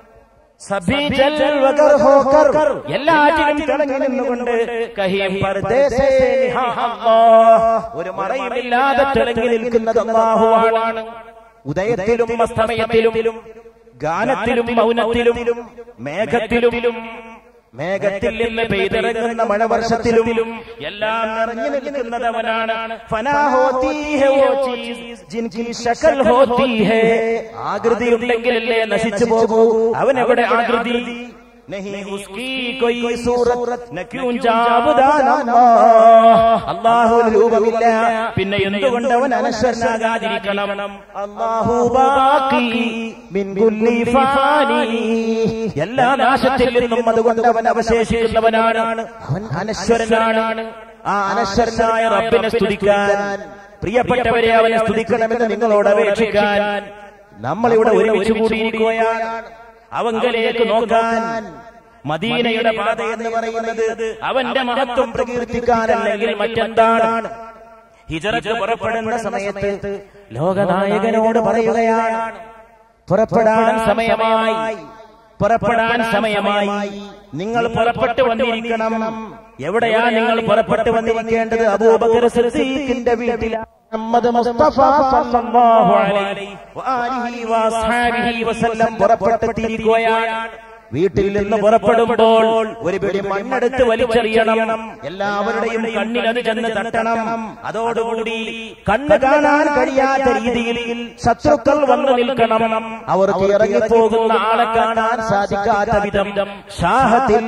സഭി ജൽ വഗർ ഹോകർ, എല്ലാറ്റിനും തിളങ്ങി നിന്നുകൊണ്ട് കഹിം പർദേശേ നിഹാ അല്ലാഹ്, ഒരു മറയുമില്ലാതെ തിളങ്ങി നിൽക്കുന്നത് അല്ലാഹുവാണ്. ഉദയത്തിലും അസ്തമയത്തിലും, ഗാനത്തിലും മൗനത്തിലും, മേഘത്തിലും, മേഘത്തിൽ നിന്ന് പെയ്തിറങ്ങുന്ന മഴവർഷത്തിലും എല്ലാം നിറഞ്ഞു നിൽക്കുന്നവനാണ്. ഫനാ ഹോത്തി ഹേ വോ ചീസ് ജിൻകി ശക്ൽ ഹോത്തി ഹേ, ആകൃതി ഉണ്ടെങ്കിലല്ലേ നശിച്ചു പോകൂ. അവനെവിടെ ആകൃതി? നഹി ഉസ്കി കോയി സൂറത്ത് ന ക്യൂൻ ജാബുദാൻ അല്ലാഹ്, അല്ലാഹുവിന് രൂപമില്ല, പിന്നെ എന്തുകൊണ്ട് അവൻ അനശ്വരനാകാതിരിക്കണം? അല്ലാഹു ബാഖി മിൻ കുല്ലി ഫാനി, എല്ലാ നാശത്തിൽ നിന്നും അതുകൊണ്ട് അവൻ അവശേഷിക്കുന്നവനാണ്. അവൻ അനശ്വരനാണ്. ആ അനശ്വരനായ റബ്ബിനെ സ്തുതിക്കാൻ, പ്രിയപ്പെട്ടവരെ, അവനെ സ്തുതിക്കണമെന്ന് നിങ്ങളോട് അപേക്ഷിക്കാൻ നമ്മളിവിടെ ഒരുമിച്ച് കൂടിയിരിക്കുകയാണ്. അവങ്കലേക്ക് നോക്കാൻ. മദീനയുടെ പാത എന്ന് പറയുന്നത് അവന്റെ മഹത്വം പ്രകീർത്തിക്കാനല്ലെങ്കിൽ മറ്റെന്താണ്? ഹിജ്റത്ത് പുറപ്പെടുന്ന സമയത്ത് ലോകനായകനോട് പറയുകയാണ്, പുറപ്പെടാൻ സമയമായി, പുറപ്പെടാൻ സമയമായി, നിങ്ങൾ പുറപ്പെട്ടു വന്നിരിക്കണം. എവിടെയാ നിങ്ങൾ പുറപ്പെട്ടു വന്നിരിക്കേണ്ടത്? അബൂബക്കർ സിദ്ദീഖിന്റെ വീട്ടിലാണ്. മുഹമ്മദ് മുസ്തഫ സല്ലല്ലാഹു അലൈഹി വആലിഹി വസഹബിഹി വസല്ലം പുറപ്പെട്ടെത്തിയിരിക്കുകയാണ്. വീട്ടിൽ നിന്ന് പുറപ്പെടുമ്പോൾ ഒരു പിടി മണ്ണെടുത്ത് വലിച്ചെറിയണം. എല്ലാവരുടെയും കണ്ണിൽ അത് ചെന്ന് തട്ടണം. അതോടുകൂടി കണ്ണ് കാണാൻ കഴിയാത്ത രീതിയിൽ ശത്രുക്കൾ വന്നു നിൽക്കണം. അവർക്ക് ഇറങ്ങിപ്പോകുന്ന ആളെ കാണാൻ സാധിക്കാത്ത വിധം ഷാഹത്തിൽ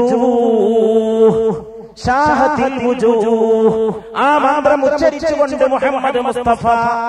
വുജൂഹ്, ഷാഹത്തിൽ വുജൂഹ്, ആ മന്ത്രം ഉച്ചരിച്ചുകൊണ്ട് മുഹമ്മദ് മുസ്തഫ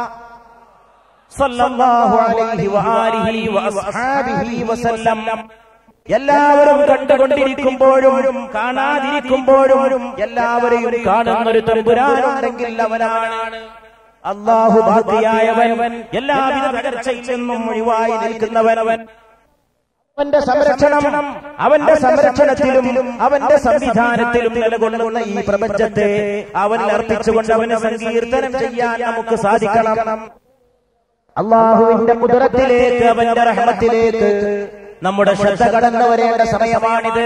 സല്ലല്ലാഹു അലൈഹി വആലിഹി വഅസ്ഹാബിഹി വസല്ലം എല്ലാവരും കണ്ടുകൊണ്ടിരിക്കുമ്പോഴും കാണാതിരിക്കുമ്പോഴും എല്ലാവരെയും കാണുന്നൊരു തമ്പുരാനുണ്ടെങ്കിൽ അവനാണ് അല്ലാഹു ബാഖിയായവൻ, എല്ലാവിധ തകർച്ചയിൽ നിന്നും ഒഴിവായി നിൽക്കുന്നവൻ. അവന്റെ സംരക്ഷണം, അവന്റെ സംരക്ഷണത്തിലും അവന്റെ സംവിധാനത്തിലും നിലകൊള്ളുന്ന ഈ പ്രപഞ്ചത്തെ അവനിൽ അർപ്പിച്ചുകൊണ്ട് അവനെ സങ്കീർത്തനം ചെയ്യാൻ നമുക്ക് സാധിക്കണം. അല്ലാഹുവിന്റെ ഖുദ്റത്തിലേക്ക്, അവന്റെ റഹ്മത്തിലേക്ക് നമ്മുടെ ശ്രദ്ധ കടന്നു വരേണ്ട സമയമാണിത്.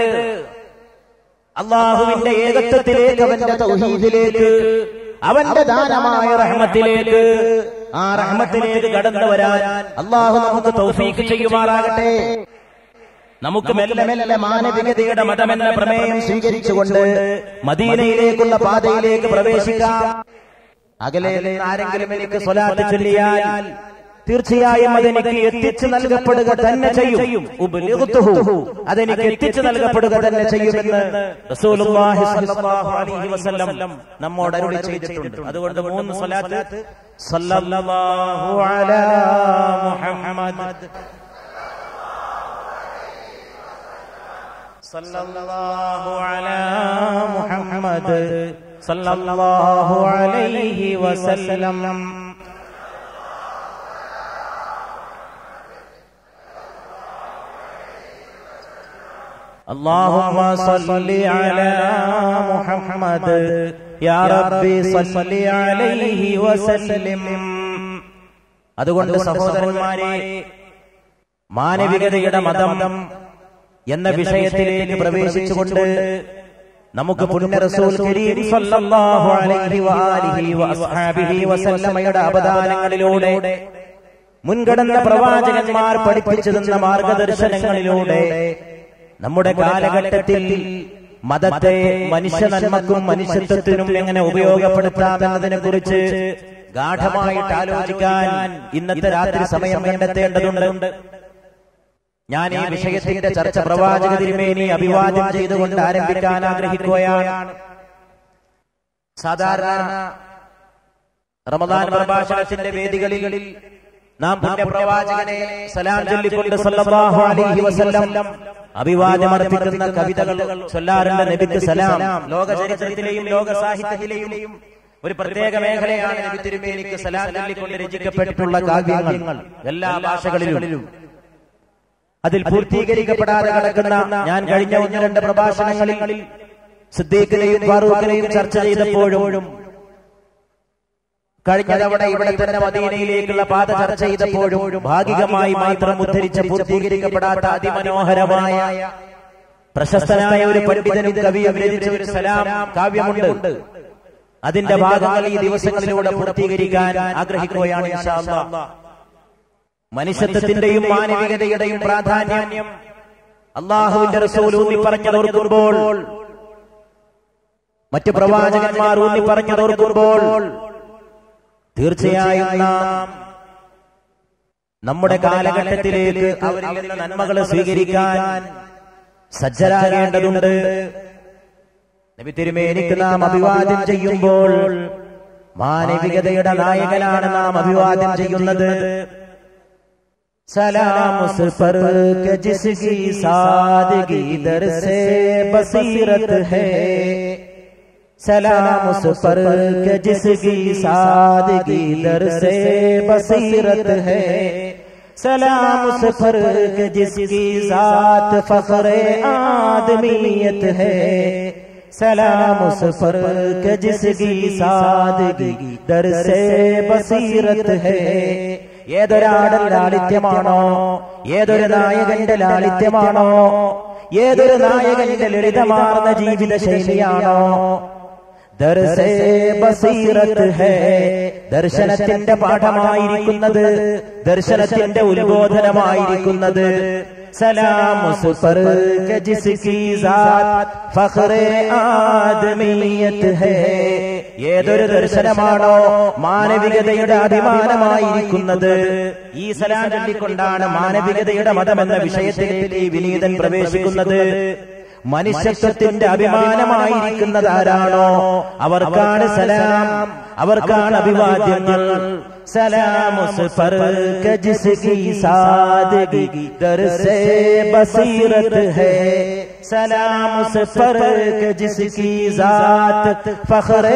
അല്ലാഹുവിന്റെ ഏകത്വത്തിലേക്ക്, അവന്റെ തൗഹീദിലേക്ക്, അവന്റെ ദാനമായ റഹ്മത്തിലേക്ക്, ആ റഹ്മത്തിലേക്ക് കടന്നു വരാൻ അല്ലാഹു നമുക്ക് തൗഫീഖ് ചെയ്യുമാറാകട്ടെ. നമുക്ക് മെല്ലെ മെല്ലെ മാനവികതയുടെ മതമെന്ന പ്രമേയം സ്വീകരിച്ചുകൊണ്ട് മദീനയിലേക്കുള്ള പാതയിലേക്ക് പ്രവേശിക്കാം. അകലെ നിന്ന് ആരെങ്കിലും എനിക്ക് സ്വലാത്ത് ചൊല്ലിയാൽ തീർച്ചയായും അതെനിക്ക് എത്തിച്ചു നൽകപ്പെടുക തന്നെ ചെയ്യും. അതെനിക്ക് എത്തിച്ചു നൽകപ്പെടുക തന്നെ ചെയ്യുമെന്ന് റസൂലുള്ളാഹി സ്വല്ലല്ലാഹു അലൈഹി വസല്ലം നമ്മോട് അരുളി ചെയ്തിട്ടുണ്ട്. അതുകൊണ്ട് മൂന്ന് സ്വലാത്ത് സല്ലല്ലാഹു അലാ മുഹമ്മദ്, സല്ലല്ലാഹു അലാ മുഹമ്മദ്, സല്ലല്ലാഹു അലൈഹി വസല്ലം. اللهم صل على محمد يا ربي صل عليه وسلم. അതുകൊണ്ട് സഹോദരന്മാരെ, മാനവികതയുടെ മതം എന്ന വിഷയത്തിലേക്ക് പ്രവേശിച്ചുകൊണ്ട് നമുക്ക് പുണ്യ റസൂൽ കരീം സല്ലല്ലാഹു അലൈഹി വആലിഹി വഅസ്ഹാബിഹി വസല്ലമയുടെ അവദാനങ്ങളിലൂടെ, മുൻകടന്ന പ്രവാചകന്മാർ പഠിപ്പിച്ചു തന്ന മാർഗദർശനങ്ങളിലൂടെ നമ്മുടെ കാലഘട്ടത്തിൽ മതത്തെ മനുഷ്യ നന്മക്കും മനുഷ്യത്വത്തിനും എങ്ങനെ ഉപയോഗപ്പെടുത്താമെന്നതിനെ കുറിച്ച് ഗാഢമായിട്ട് ആലോചിക്കാൻ ഇന്നത്തെ രാത്രി സമയം കണ്ടെത്തേണ്ടതുണ്ട്. ഞാൻ ഈ വിഷയത്തിന്റെ ചർച്ച പ്രവാചക തിരുമേനി അഭിവാദ്യം ചെയ്തുകൊണ്ട് ആരംഭിക്കാൻ ആഗ്രഹിക്കുകയാണ്. സാധാരണ റമദാൻ പ്രഭാഷണത്തിന്റെ വേദികളിൽ നാം പുണ്യപ്രവാചകനെ സലാം ചൊല്ലിക്കൊണ്ട് സല്ലല്ലാഹു അലൈഹി വസല്ലം അഭിവാദ്യമർപ്പിക്കുന്ന കവിതകൾ ചൊല്ലാറുണ്ട്. നബിക്ക് സലാം ലോക ചരിത്രത്തിലെയും ലോക സാഹിത്യത്തിലെയും ഒരു പ്രത്യേക മേഖലയാണ് നബി തിരുമേനിക്ക് സലാം ചൊല്ലിക്കൊണ്ട് രചിക്കപ്പെട്ടിട്ടുള്ള കാവ്യങ്ങൾ എല്ലാ ഭാഷകളിലും. അതിൽ പൂർത്തീകരിക്കപ്പെടാതെ കിടക്കുന്ന ഞാൻ കഴിഞ്ഞ ഒന്ന് രണ്ട് പ്രഭാഷണങ്ങളിൽ സിദ്ദീഖിനെയും ഫാറൂഖിനെയും ചർച്ച ചെയ്തപ്പോഴും കഴിഞ്ഞ തവണ ഇവിടെ തന്നെ മദീനയിലേക്കുള്ള പാത ചർച്ച ചെയ്തപ്പോഴും ഭാഗികമായി മാത്രം ഉദ്ധരിച്ച പൂർത്തീകരിക്കപ്പെടാത്ത അതിമനോഹരമായ പ്രശസ്തനായ ഒരു പണ്ഡിതനും കവിയും രചിച്ച ഒരു സലാം കാവ്യമുണ്ട്. അതിന്റെ ഭാഗങ്ങൾ ഈ ദിവസങ്ങളിലൂടെ പൂർത്തീകരിക്കാൻ ആഗ്രഹിക്കുകയാണ് ഇൻഷാ അല്ലാഹ്. മനുഷ്യത്വത്തിന്റെയും മാനവികതയുടെയും പ്രാധാന്യം അല്ലാഹുവിന്റെ റസൂൽ ഊന്നി പറഞ്ഞതോർക്കുമ്പോൾ, മറ്റു പ്രവാചകന്മാർ ഊന്നി പറഞ്ഞതോർക്കുമ്പോൾ തീർച്ചയായും നാം നമ്മുടെ കാലഘട്ടത്തിലേക്ക് അവരിൽ നിന്ന് നന്മകൾ സ്വീകരിക്കാൻ സജ്ജരാകേണ്ടതുണ്ട്. നബി തിരുമേനിക്ക് നാം അഭിവാദ്യം ചെയ്യുമ്പോൾ മാനവികതയുടെ നായകനാണ് നാം അഭിവാദ്യം ചെയ്യുന്നത്. സലാം ഉസ് पर के जिसकी सादगी दर से बसीरत है, सलाम उस पर के जिसकी सादगी दर से बसीरत है, सलाम उस पर के जिसकी जात फख्रे आदमियत है, सलाम उस पर के जिसकी सादगी दर से बसीरत है. ഏതൊരാടൻ ലാളിത്യമാണോ, ഏതൊരു നായകന്റെ ലാളിത്യമാണോ, ഏതൊരു നായകന്റെ ലളിതമാർന്ന ജീവിത ശൈലിയാണോ, ദർസേ ബസീറത്ത് ഹേ, ദർശനത്തിന്റെ പാഠമായിരിക്കുന്നത്, ദർശനത്തിന്റെ ഉത്ബോധനമായിരിക്കുന്നത്. സലാം ഉസ് पर के जिसकी जात फख्रे आदमियत है, ഏതൊരു ദർശനമാണോ മാനവികതയുടെ അഭിമാനമായിരിക്കുന്നത്. ഈ സലാം ചൊല്ലിക്കൊണ്ടാണ് മാനവികതയുടെ മതമെന്ന വിഷയത്തിലേക്ക് ഈ വിനീതൻ പ്രവേശിക്കുന്നത്. മനുഷ്യത്വത്തിന്റെ അഭിമാനമായിരിക്കുന്നത് ആരാണോ അവർക്കാണ് സലാം, അവർക്കാണ് അഭിവാദ്യങ്ങൾ. सलाम उस पर के जिसकी सादगी दर से बसीरत है, सलाम उस पर के जिसकी जात फख्रे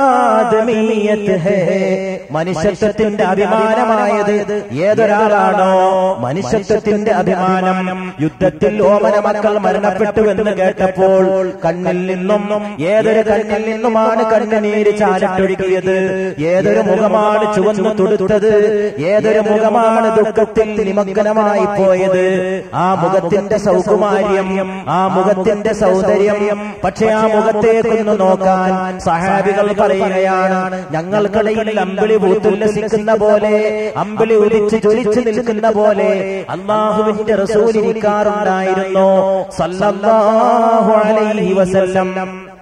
आदमियत है. മനുഷ്യത്വത്തിന്റെ അഭിമാനമായത് ഏതൊരാളാണോ, മനുഷ്യത്വത്തിന്റെ അഭിമാനം. യുദ്ധത്തിൽ ഓമന മക്കൾ മരണപ്പെട്ടുവെന്ന് കേട്ടപ്പോൾ കണ്ണിൽ നിന്നും ഏതൊരു കണ്ണിൽ നിന്നുമാണ് കണ്ണുനീര് ചാലട്ടൊഴുകിയത്, ഏതൊരു മുഖമാണ് ചുവന്നു തൊടുത്തത്, ഏതൊരു മുഖമാണ് ദുഃഖത്തിൽ നിമഗ്നമായി പോയത്. ആ മുഖത്തിന്റെ സൗകുമാര്യം, ആ മുഖത്തിന്റെ സൗന്ദര്യം. പക്ഷെ ആ മുഖത്തേക്കൊന്ന് നോക്കാൻ സഹാബികൾ പറയുകയാണ്, ഞങ്ങൾക്കിടയിൽ അമ്പിളി പൂത്തുല്ലസിക്കുന്ന പോലെ, അമ്പിളി ഉദിച്ച് ജ്വലിച്ചു നിൽക്കുന്ന പോലെ അല്ലാഹുവിന്റെ റസൂൽ ഇരിക്കാറുണ്ടായിരുന്നു സല്ലല്ലാഹു അലൈഹി വസല്ലം.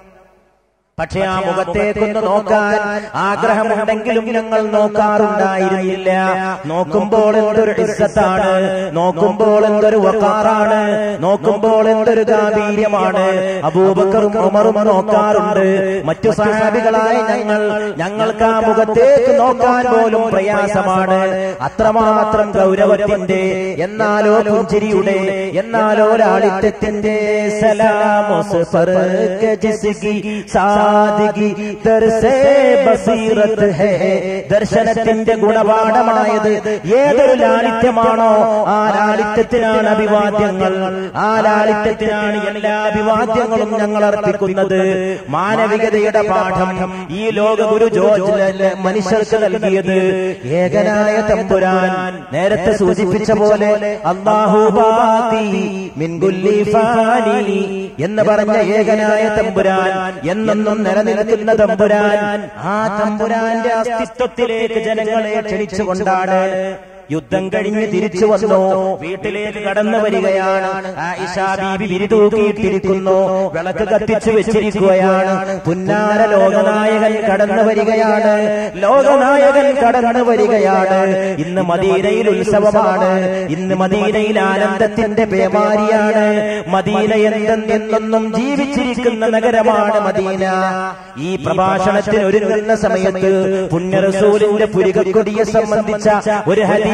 പക്ഷെ ആ മുഖത്തേക്കൊന്ന് നോക്കാൻ ആഗ്രഹമുണ്ടെങ്കിലും ഞങ്ങൾ നോക്കാറുണ്ടായിരുന്നില്ല. നോക്കുമ്പോൾ എന്തൊരു ഇസ്സത്താണ്, നോക്കുമ്പോൾ എന്തൊരു വഖാറാണ്, നോക്കുമ്പോൾ എന്തൊരു ഗാംഭീര്യമാണ്. അബൂബക്കറും ഉമറും നോക്കാറുണ്ട്. മറ്റു സഹാബികളായ ഞങ്ങൾ ഞങ്ങൾക്ക് ആ മുഖത്തേക്ക് നോക്കാൻ പോലും പ്രയാസമാണ്. അത്രമാത്രം ഗൗരവത്തിന്റെ, എന്നാലോ പുഞ്ചിരിയുടെ, എന്നാലോ ലാളിത്യത്തിന്റെ. സലാം ഉസ് पर के जिसकी സാദിഗി ദർ സേ ബസീറത്ത് ഹേ, ദർശനത്തിന്റെ ഗുണപാഠമായത് ഏതൊരു ലാളിത്യമാണോ ആ ലാളിത്യത്തിനാണ് അഭിവാദ്യങ്ങൾ, ആ ലാളിത്യത്തിനാണ് എല്ലാ അഭിവാദ്യങ്ങളും ഞങ്ങൾ അർപ്പിക്കുന്നത്. മാനവികതയുടെ പാഠം ഈ ലോകഗുരു ജോർജ് മനുഷ്യർക്ക് നൽകിയത് ഏകനായ തമ്പുരാൻ നേരത്തെ സൂചിപ്പിച്ച പോലെ അല്ലാഹു ബാഖി മിൻ കുല്ലി ഫാനി എന്ന് പറഞ്ഞ ഏകനായ തമ്പുരാൻ, എന്നെന്നും നിലനിൽക്കുന്ന തമ്പുരാൻ. ആ തമ്പുരാന്റെ അസ്തിത്വത്തിലേക്ക് ജനങ്ങളെ ക്ഷണിച്ചുകൊണ്ടാണ് യുദ്ധം കഴിഞ്ഞ് തിരിച്ചു വന്നു വീട്ടിലേക്ക് കടന്നു വരികയാണ്. ആയിഷ ബീബി വിരിതൂക്കിയിട്ടിരിക്കുന്നു, വിളക്ക് കത്തിച്ചു വെച്ചിരിക്കുകയാണ്. പുന്നാര ലോകനായകൻ കടന്നു വരികയാണ്, ലോകനായകൻ കടന്നു വരികയാണ്. ഇന്ന് മദീനയിൽ ഉത്സവമാണ്, ഇന്ന് മദീനയിൽ ആനന്ദത്തിന്റെ പേമാരിയാണ്. മദീന എന്തെന്നും ജീവിച്ചിരിക്കുന്ന നഗരമാണ് മദീന. ഈ പ്രഭാഷണത്തിന് ഒരുങ്ങുന്ന സമയത്ത് പുണ്യ റസൂലിന്റെ പുരികക്കൊടിയെ സംബന്ധിച്ച ഒരു ഹദീസ്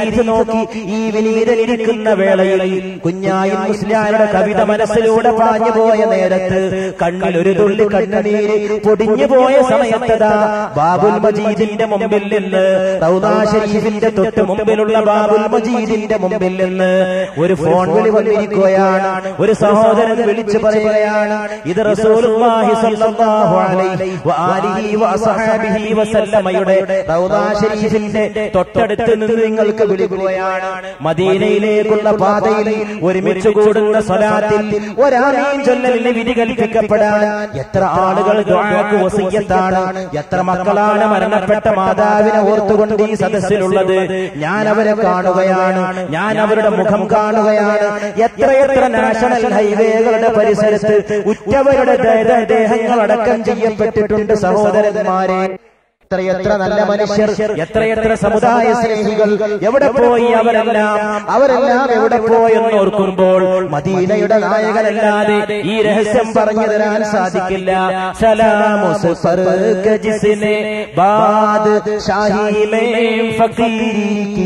ഹദീസ് നോക്കി ഈ വിനീതനിരിക്കുന്ന വേളയിൽ കുഞ്ഞായി മുസ്ലിയാരുടെ കവിത മനസ്സിലൂടെ പാഞ്ഞു പോയ നേരത്ത് കണ്ണിൽ ഒരു തുള്ളി കണ്ണുനീര് പൊടിഞ്ഞു പോയ സമയത്തതാ ബാബുൽ മജീദിന്റെ മുമ്പിൽ നിന്ന് റൗദാ ശരീഫിന്റെ തൊട്ട് മുമ്പിലുള്ള ബാബുൽ മജീദിന്റെ മുമ്പിൽ നിന്ന് ഒരു ഫോൺ വിളി വന്നിരിക്കുകയാണ്. ഒരു സഹോദരൻ വിളിച്ചു പറയുകയാണ്, ഇത് റസൂലുള്ളാഹി സ്വല്ലല്ലാഹു അലൈഹി വആലിഹി വസഹബിഹി വസല്ലമയുടെ റൗദാ ശരീഫിന്റെ തൊട്ടടുത്ത് നിന്ന് നിങ്ങൾക്ക് വിളിക്കുകയാണ്. മദീനയിലേക്കുള്ള പാതയിൽ ഒരുമിച്ച് കൂടുന്ന സ്വലാത്തിൽ ഒരാമീൻ ചൊല്ലലിന് വിധി കൽപ്പിക്കപ്പെടാൻ എത്ര ആളുകൾ ദുആക്ക് വസിയ്യത്താണ്, എത്ര മക്കളാണ് മരണപ്പെട്ട മാതാവിനെ ഓർത്തുകൊണ്ട് ഈ സദസ്സിലുള്ളത്. ഞാൻ അവരെ കാണുകയാണ്, ഞാൻ അവരുടെ മുഖം കാണുകയാണ്. എത്രയെത്ര നാഷണൽ ഹൈവേകളുടെ പരിസരത്ത് ഉറ്റവരുടെ ദേഹങ്ങൾ അടക്കം ചെയ്യപ്പെട്ടിട്ടുണ്ട് സഹോദരന്മാരെ. എത്രയെത്ര നല്ല മനുഷ്യർ, എത്രയെത്ര സമുദായ സ്നേഹികൾ എവിടെ പോയി? അവരെല്ലാം അവരെല്ലാം എവിടെ പോയെന്ന് ഓർക്കുമ്പോൾ മദീനയുടെ നായകനല്ലാതെ ഈ രഹസ്യം പറഞ്ഞു തരാൻ സാധിക്കില്ല. സലാമു സഫർ ജിസ്നെ ബാദ് ഷാഹി മേ ഫഖീരി കി,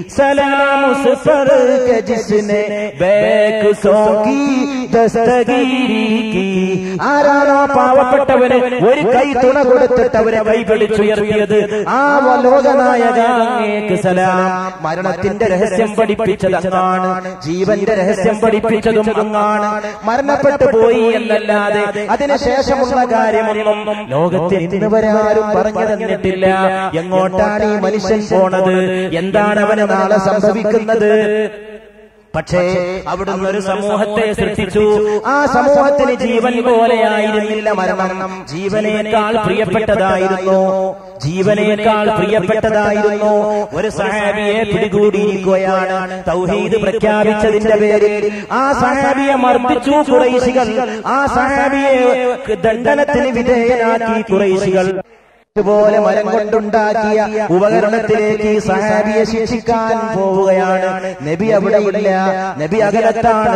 സലാമു സഫർ ജിസ്നെ ബേക് സോക്കി ദസ്തഗീരി കി. ആരാണോ പാവപ്പെട്ടവന് ഒരു കൈ തുണ കൊടുത്തിട്ട് അവരെ കൈ പിടിച്ചു ആ ലോകനായകേക്ക് സലാം. മരണത്തിന്റെ രഹസ്യം പഠിപ്പിച്ചത് അങ്ങാണ്, ജീവന്റെ രഹസ്യം പഠിപ്പിച്ചതും അങ്ങാണ്. മരണപ്പെട്ടു പോയി എന്നല്ലാതെ അതിനുശേഷമുള്ള കാര്യമൊന്നും ലോകത്തിൽ ഇന്ന് വരെ ആരും പറഞ്ഞു തന്നിട്ടില്ല. എങ്ങോട്ടാണ് ഈ മനുഷ്യൻ പോണത്, എന്താണ് അവന് നാളെ സംഭവിക്കുന്നത്? പക്ഷേ അവിടുന്ന് ഒരു സമൂഹത്തെ സൃഷ്ടിച്ചു. ആ സമൂഹത്തിന് ജീവൻ പോലെയായിരുന്നില്ല മരണം, ജീവനേക്കാൾ പ്രിയപ്പെട്ടതായിരുന്നു, ജീവനേക്കാൾ പ്രിയപ്പെട്ടതായിരുന്നു. ഒരു സഹാബിയെ പിടികൂടിയിരിക്കുകയാണ് തൗഹീദ് പ്രഖ്യാപിച്ചതിന്റെ പേരിൽ. ആ സഹാബിയെ മർദ്ദിച്ചു ഖുറൈശികൾ, ആ സഹാബിയെ ദണ്ഡനത്തിന് വിധേയനാക്കി ഖുറൈശികൾ. പോലെ മരം കൊണ്ടുണ്ടാക്കിയ ഉപകരണത്തിലേക്ക് സഹാബിയെ ശിക്ഷിക്കാൻ പോവുകയാണ്. നബി അവിടെ ഇല്ല, നബി അകലത്താണ്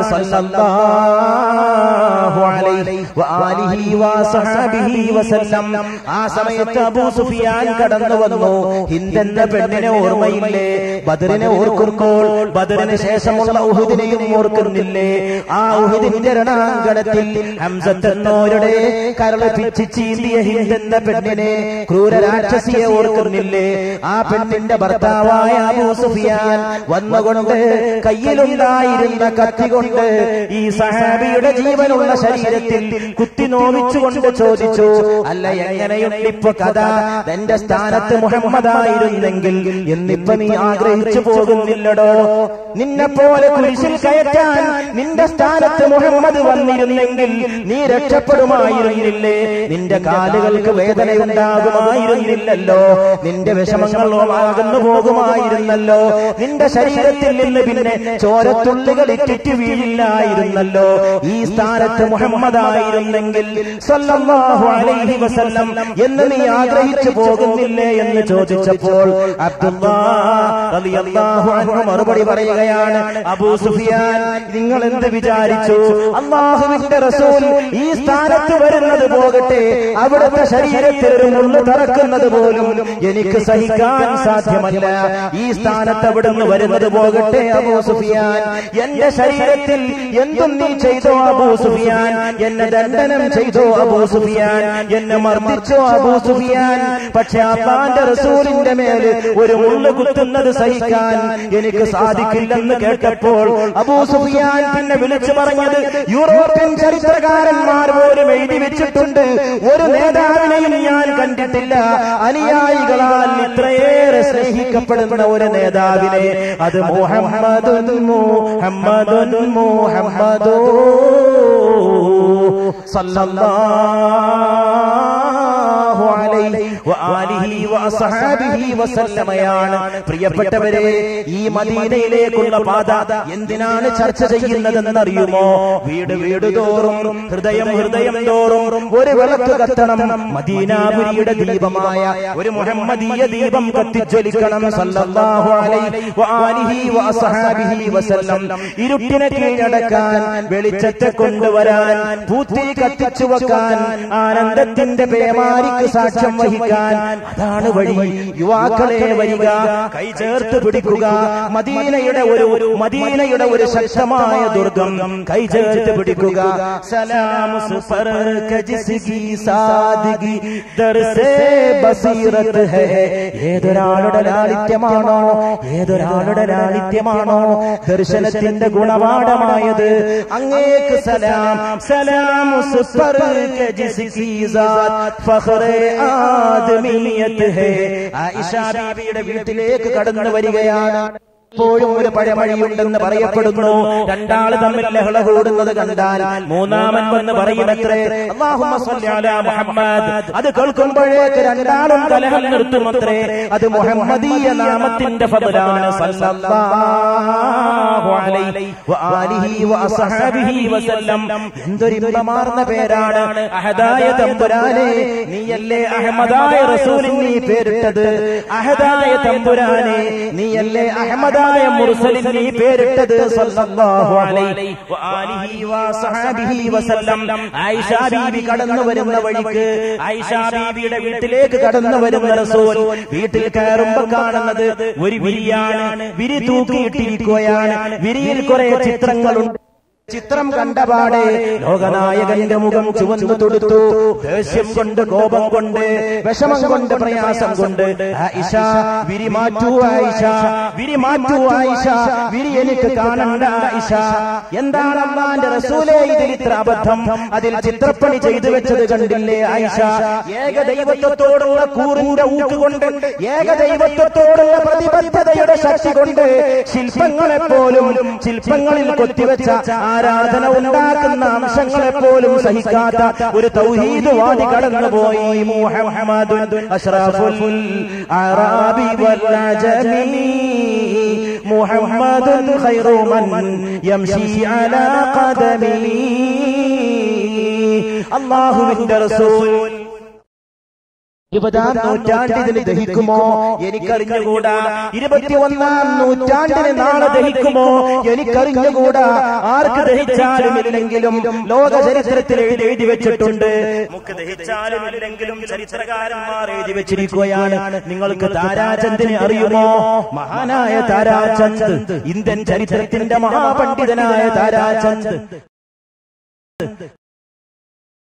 സല്ലല്ലാഹു അലൈഹി വആലിഹി വസഹബിഹി വസല്ലം. ആ സമയത്ത് അബൂ സുഫിയാൻ കടന്നു വന്നു. ഹിന്ദ് എന്ന പെണ്ണിനെ ഓർമ്മയില്ലേ? ബദറിനെ ഓർക്കുമ്പോൾ ബദറിന് ശേഷമുള്ള ഉഹുദിനെയും ഓർക്കുന്നില്ലേ? ആ ഉഹുദിന്റെ രണാങ്കണത്തിൽ ഹംസത്ത് എന്നോരുടെ കരള് പിച്ചി ചീന്തിയ ഹിന്ദ് എന്ന പെണ്ണിനെ, ക്രൂര രാക്ഷസിയെ ഓർക്കുന്നില്ലേ? ആ പെണ്ണിന്റെ ഭർത്താവായ അബൂ സുഫിയാൻ വന്നുകൊണ്ട് കയ്യിലുണ്ടായിരുന്ന കത്തി കൊണ്ട് ഈ സഹാബിയുടെ ജീവനുള്ള ശരീരത്തിൽ കുത്തി നോവിച്ചുകൊണ്ട് ചോദിച്ചു, അല്ല എങ്ങനെയുണ്ട് ഇപ്പൊ കഥ? എന്റെ സ്ഥാനത്ത് മുഹമ്മദായിരുന്നെങ്കിൽ എന്നിപ്പോ നീ ആഗ്രഹിച്ചു പോകുന്നില്ലടോ? നിന്നെ പോലെ കുരിശിൽ കയറ്റാൻ നിന്റെ സ്ഥാനത്ത് മുഹമ്മദ് വന്നിരുന്നെങ്കിൽ നീ രക്ഷപ്പെടുമായിരുന്നില്ലേ? നിന്റെ കാലുകൾക്ക് വേദനയുണ്ടാകുമായിരുന്നില്ലല്ലോ, നിന്റെ വിഷമങ്ങളോ അകന്നു പോകുമായിരുന്നല്ലോ, നിന്റെ ശരീരത്തിൽ നിന്ന് പിന്നെ ചോരത്തുള്ളികൾ ഇറ്റിറ്റ് വീഴില്ലായിരുന്നല്ലോ. ഈ സ്ഥാനത്ത് മുഹമ്മദായിരുന്നെങ്കിൽ സല്ലല്ലാഹു അലൈഹി വസല്ലം എന്ന് നീ ആഗ്രഹിച്ചു പോകുന്നില്ലേ എന്ന് ചോദിച്ചപ്പോൾ അബ്ദുല്ലാഹ് റളിയല്ലാഹു അൻഹു മറുപടി പറയുകയാണ്, അബൂ സുഫിയാൻ നിങ്ങൾ എന്ത് വിചാരിച്ചു? അല്ലാഹുവിന്റെ റസൂൽ ഈ സ്ഥാനത്ത് വരുന്നത് പോകട്ടെ, അവിടുത്തെ ശരീരത്തിൽ ഒരു മുള്ളു തറക്കുന്നത് പോലും എനിക്ക് സഹിക്കാൻ സാധ്യമല്ല. ഈ സ്ഥാനത്ത് അവിടുന്ന് വരുന്നത് പോകട്ടെ അബൂ സുഫിയാൻ, എന്റെ ശരീരത്തിൽ എന്തും നീ ചെയ്തോ അബൂ സുഫിയാൻ, എന്നെ ദണ്ഡനം ചെയ്തോ അബൂ സുഫിയാൻ, എന്നെ മർദ്ദിച്ചോ അബൂ സുഫിയാൻ, പക്ഷെ അല്ലാഹുവിന്റെ റസൂലിന്റെ മേൽ ഒരു മുള്ളു കുത്തുന്നത് സഹിക്കാൻ എനിക്ക് സാധിക്കില്ലെന്ന് കേട്ടപ്പോൾ അബൂ സുഫിയാൻ പിന്നെ വിളിച്ചു പറഞ്ഞത്, യൂറോപ്യൻ ചരിത്രകാരന്മാർ പോലും എഴുതി വെച്ചിട്ടുണ്ട്, ഒരു നേതാവിനെയും ഞാൻ കണ്ടിട്ടില്ല അനുയായികളാൽ ഇത്രയേറെ സ്നേഹിക്കപ്പെടുന്ന ഒരു നേതാവിനെ, അത് മുഹമ്മദുൻ മുഹമ്മദുൻ മുഹമ്മദു സല്ലല്ലാഹു അലൈഹി വആലിഹി വസഹബിഹി വസല്ലമയാണ്. പ്രിയപ്പെട്ടവരെ, ഈ മദീനയിലേക്കുള്ള പാത എന്തിനാണ് ചർച്ച ചെയ്യുന്നതെന്നറിയുമോ? വീട് വീട് തോറും ഹൃദയം ഹൃദയം തോറും ഒരു വിളക്ക് കത്തണം. മദീനാപുരിയുടെ ദീപമായ ഒരു മുഹമ്മദീയ ദീപം കത്തിജ്വലിക്കണം. സല്ലല്ലാഹു അലൈഹി വആലിഹി വസഹബിഹി വസല്ലം. ഇരുട്ടിനെ കീഴടക്കാൻ, വെളിച്ചത്തെ കൊണ്ടുവരാൻ, പൂത്തി കത്തിച്ചു വെക്കാൻ, ആനന്ദത്തിന്റെ പേമാരിക്ക് സാക്ഷ്യം വഹിക്കാൻ നിർവഹിക്കാൻ. അതാണ് വഴി. യുവാക്കളെ വരിക, കൈ ചേർത്ത് പിടിക്കുക. മദീനയുടെ ഒരു മദീനയുടെ ഒരു ശക്തമായ ദുർഗം കൈ ചേർത്ത് പിടിക്കുക. സലാം സുഫർ കജിസ്കി സാദിഗി ദർസേ ബസീറത്ത് ഹൈ. ഏതൊരാളുടെ ലാളിത്യമാണോ ഏതൊരാളുടെ ലാളിത്യമാണോ ദർശനത്തിന്റെ ഗുണപാഠമായത്, അങ്ങേക്ക് സലാം. സലാം സുഫർ കജിസ്കി സാദ് ഫഖ്റേ ആദമിയത്ത് ഹൈ. ആയിഷ ബീവിയുടെ വീട്ടിലേക്ക് കടന്നു വരികയാണ്. ഇപ്പോഴും ഒരു പഴമഴിയുണ്ടെന്ന് പറയപ്പെടുന്നു. രണ്ടാള് തമ്മിൽ ലഹള കൂടുന്നത് കണ്ടാൽ മൂന്നാമൻ വന്ന് പറയുമത്രേ അല്ലാഹുമ്മ സ്വല്ലി അലാ മുഹമ്മദ്. അത് കേൾക്കുമ്പോഴേക്ക് രണ്ടാളും കലഹം നിർത്തുമത്രേ. അത് മുഹമ്മദീയ നാമത്തിന്റെ ഫദ്ലാണ്. സല്ലല്ലാഹു അലൈഹി വആലിഹി വഅസ്ഹാബിഹി വസല്ലം. എന്തൊരു ഇമ്പമാർന്ന പേരാണ്. അഹദായ തമ്പുരാനെ, നീയല്ലേ അഹമ്മദായ റസൂലിന് നീ പേരിട്ടത്. അഹദായ തമ്പുരാനെ, നീയല്ലേ അഹമ്മദ മുർസലിൻ നീ പേരിട്ടത്. സല്ലല്ലാഹു അലൈഹി വആലിഹി വസഹബിഹി വസല്ലം. ആയിഷ ബീവി കടന്നു വരുന്ന വഴിക്ക്, ആയിഷ ബീവിയുടെ വീട്ടിലേക്ക് കടന്നു വരുന്ന റസൂൽ വീട്ടിൽ കയറുമ്പോൾ കാണുന്നത് ഒരു വിരിയാണ്. വിരി തൂക്കിയിട്ടിരിക്കുകയാണ്. വിരിയിൽ കുറെ ചിത്രങ്ങളുണ്ട്. ചിത്രം കണ്ടപാടെ ലോകനായകന്റെ മുഖം ചുവന്നു തൊടുത്തു. ദേഷ്യം കൊണ്ട്, കോപം കൊണ്ട്, വിഷമം കൊണ്ട്, പ്രയാസം കൊണ്ട് ആയിഷ വിരി മാറ്റൂ, ആയിഷ വിരി മാറ്റൂ, ആയിഷ വിരി എനിക്ക് കാണണ്ട ആയിഷ. എന്താണ് അല്ലാഹുവിന്റെ റസൂലേ ഇതിൽ ഇത്ര അബദ്ധം? അതിൽ ചിത്രപ്പണി ചെയ്തു വെച്ചത് കണ്ടില്ലേ ആയിഷ? ഏകദൈവത്വത്തോടുള്ള കൂറിന്റെ ഊക്ക് കൊണ്ട്, ഏകദൈവത്വത്തോടുള്ള പ്രതിബദ്ധതയുടെ ശക്തി കൊണ്ട് ശില്പങ്ങളെപ്പോലും ശില്പങ്ങളിൽ കൊത്തിവെച്ച ആരാധന ഉണ്ടാക്കുന്ന അംശങ്ങളെപ്പോലും സഹിക്കാത്ത ഒരു തൗഹീദ്വാദി കടന്നുപോയി. മുഹമ്മദുൻ അഷ്റഫുൽ അറാബി വൽ അജമി, മുഹമ്മദുൻ ഖൈറു മൻ യംശി അലാ ഖദമി. അല്ലാഹുവിന്റെ റസൂൽ ഇരുപതാം നൂറ്റാണ്ടിന് ദഹിക്കുമോ എനിക്കറിഞ്ഞുകൂടാ. ഇരുപത്തിയൊന്നാം നൂറ്റാണ്ടിന് നാളെ ദഹിക്കുമോ എനിക്കറിഞ്ഞുകൂടാ. ആർക്ക് ദഹിച്ചാലും ഇല്ലെങ്കിലും ലോക ചരിത്രത്തിൽ എഴുതി എഴുതി വെച്ചിട്ടുണ്ട്. നമുക്ക് ദഹിച്ചാലും ഇല്ലെങ്കിലും ചരിത്രകാരന്മാർ എഴുതി വെച്ചിരിക്കുകയാണ്. നിങ്ങൾക്ക് താരാചന്ദിനെ അറിയുമോ? മഹാനായ താരാചന്ദ്, ഇന്ത്യൻ ചരിത്രത്തിന്റെ മഹാപണ്ഡിതനായ താരാചന്ദ്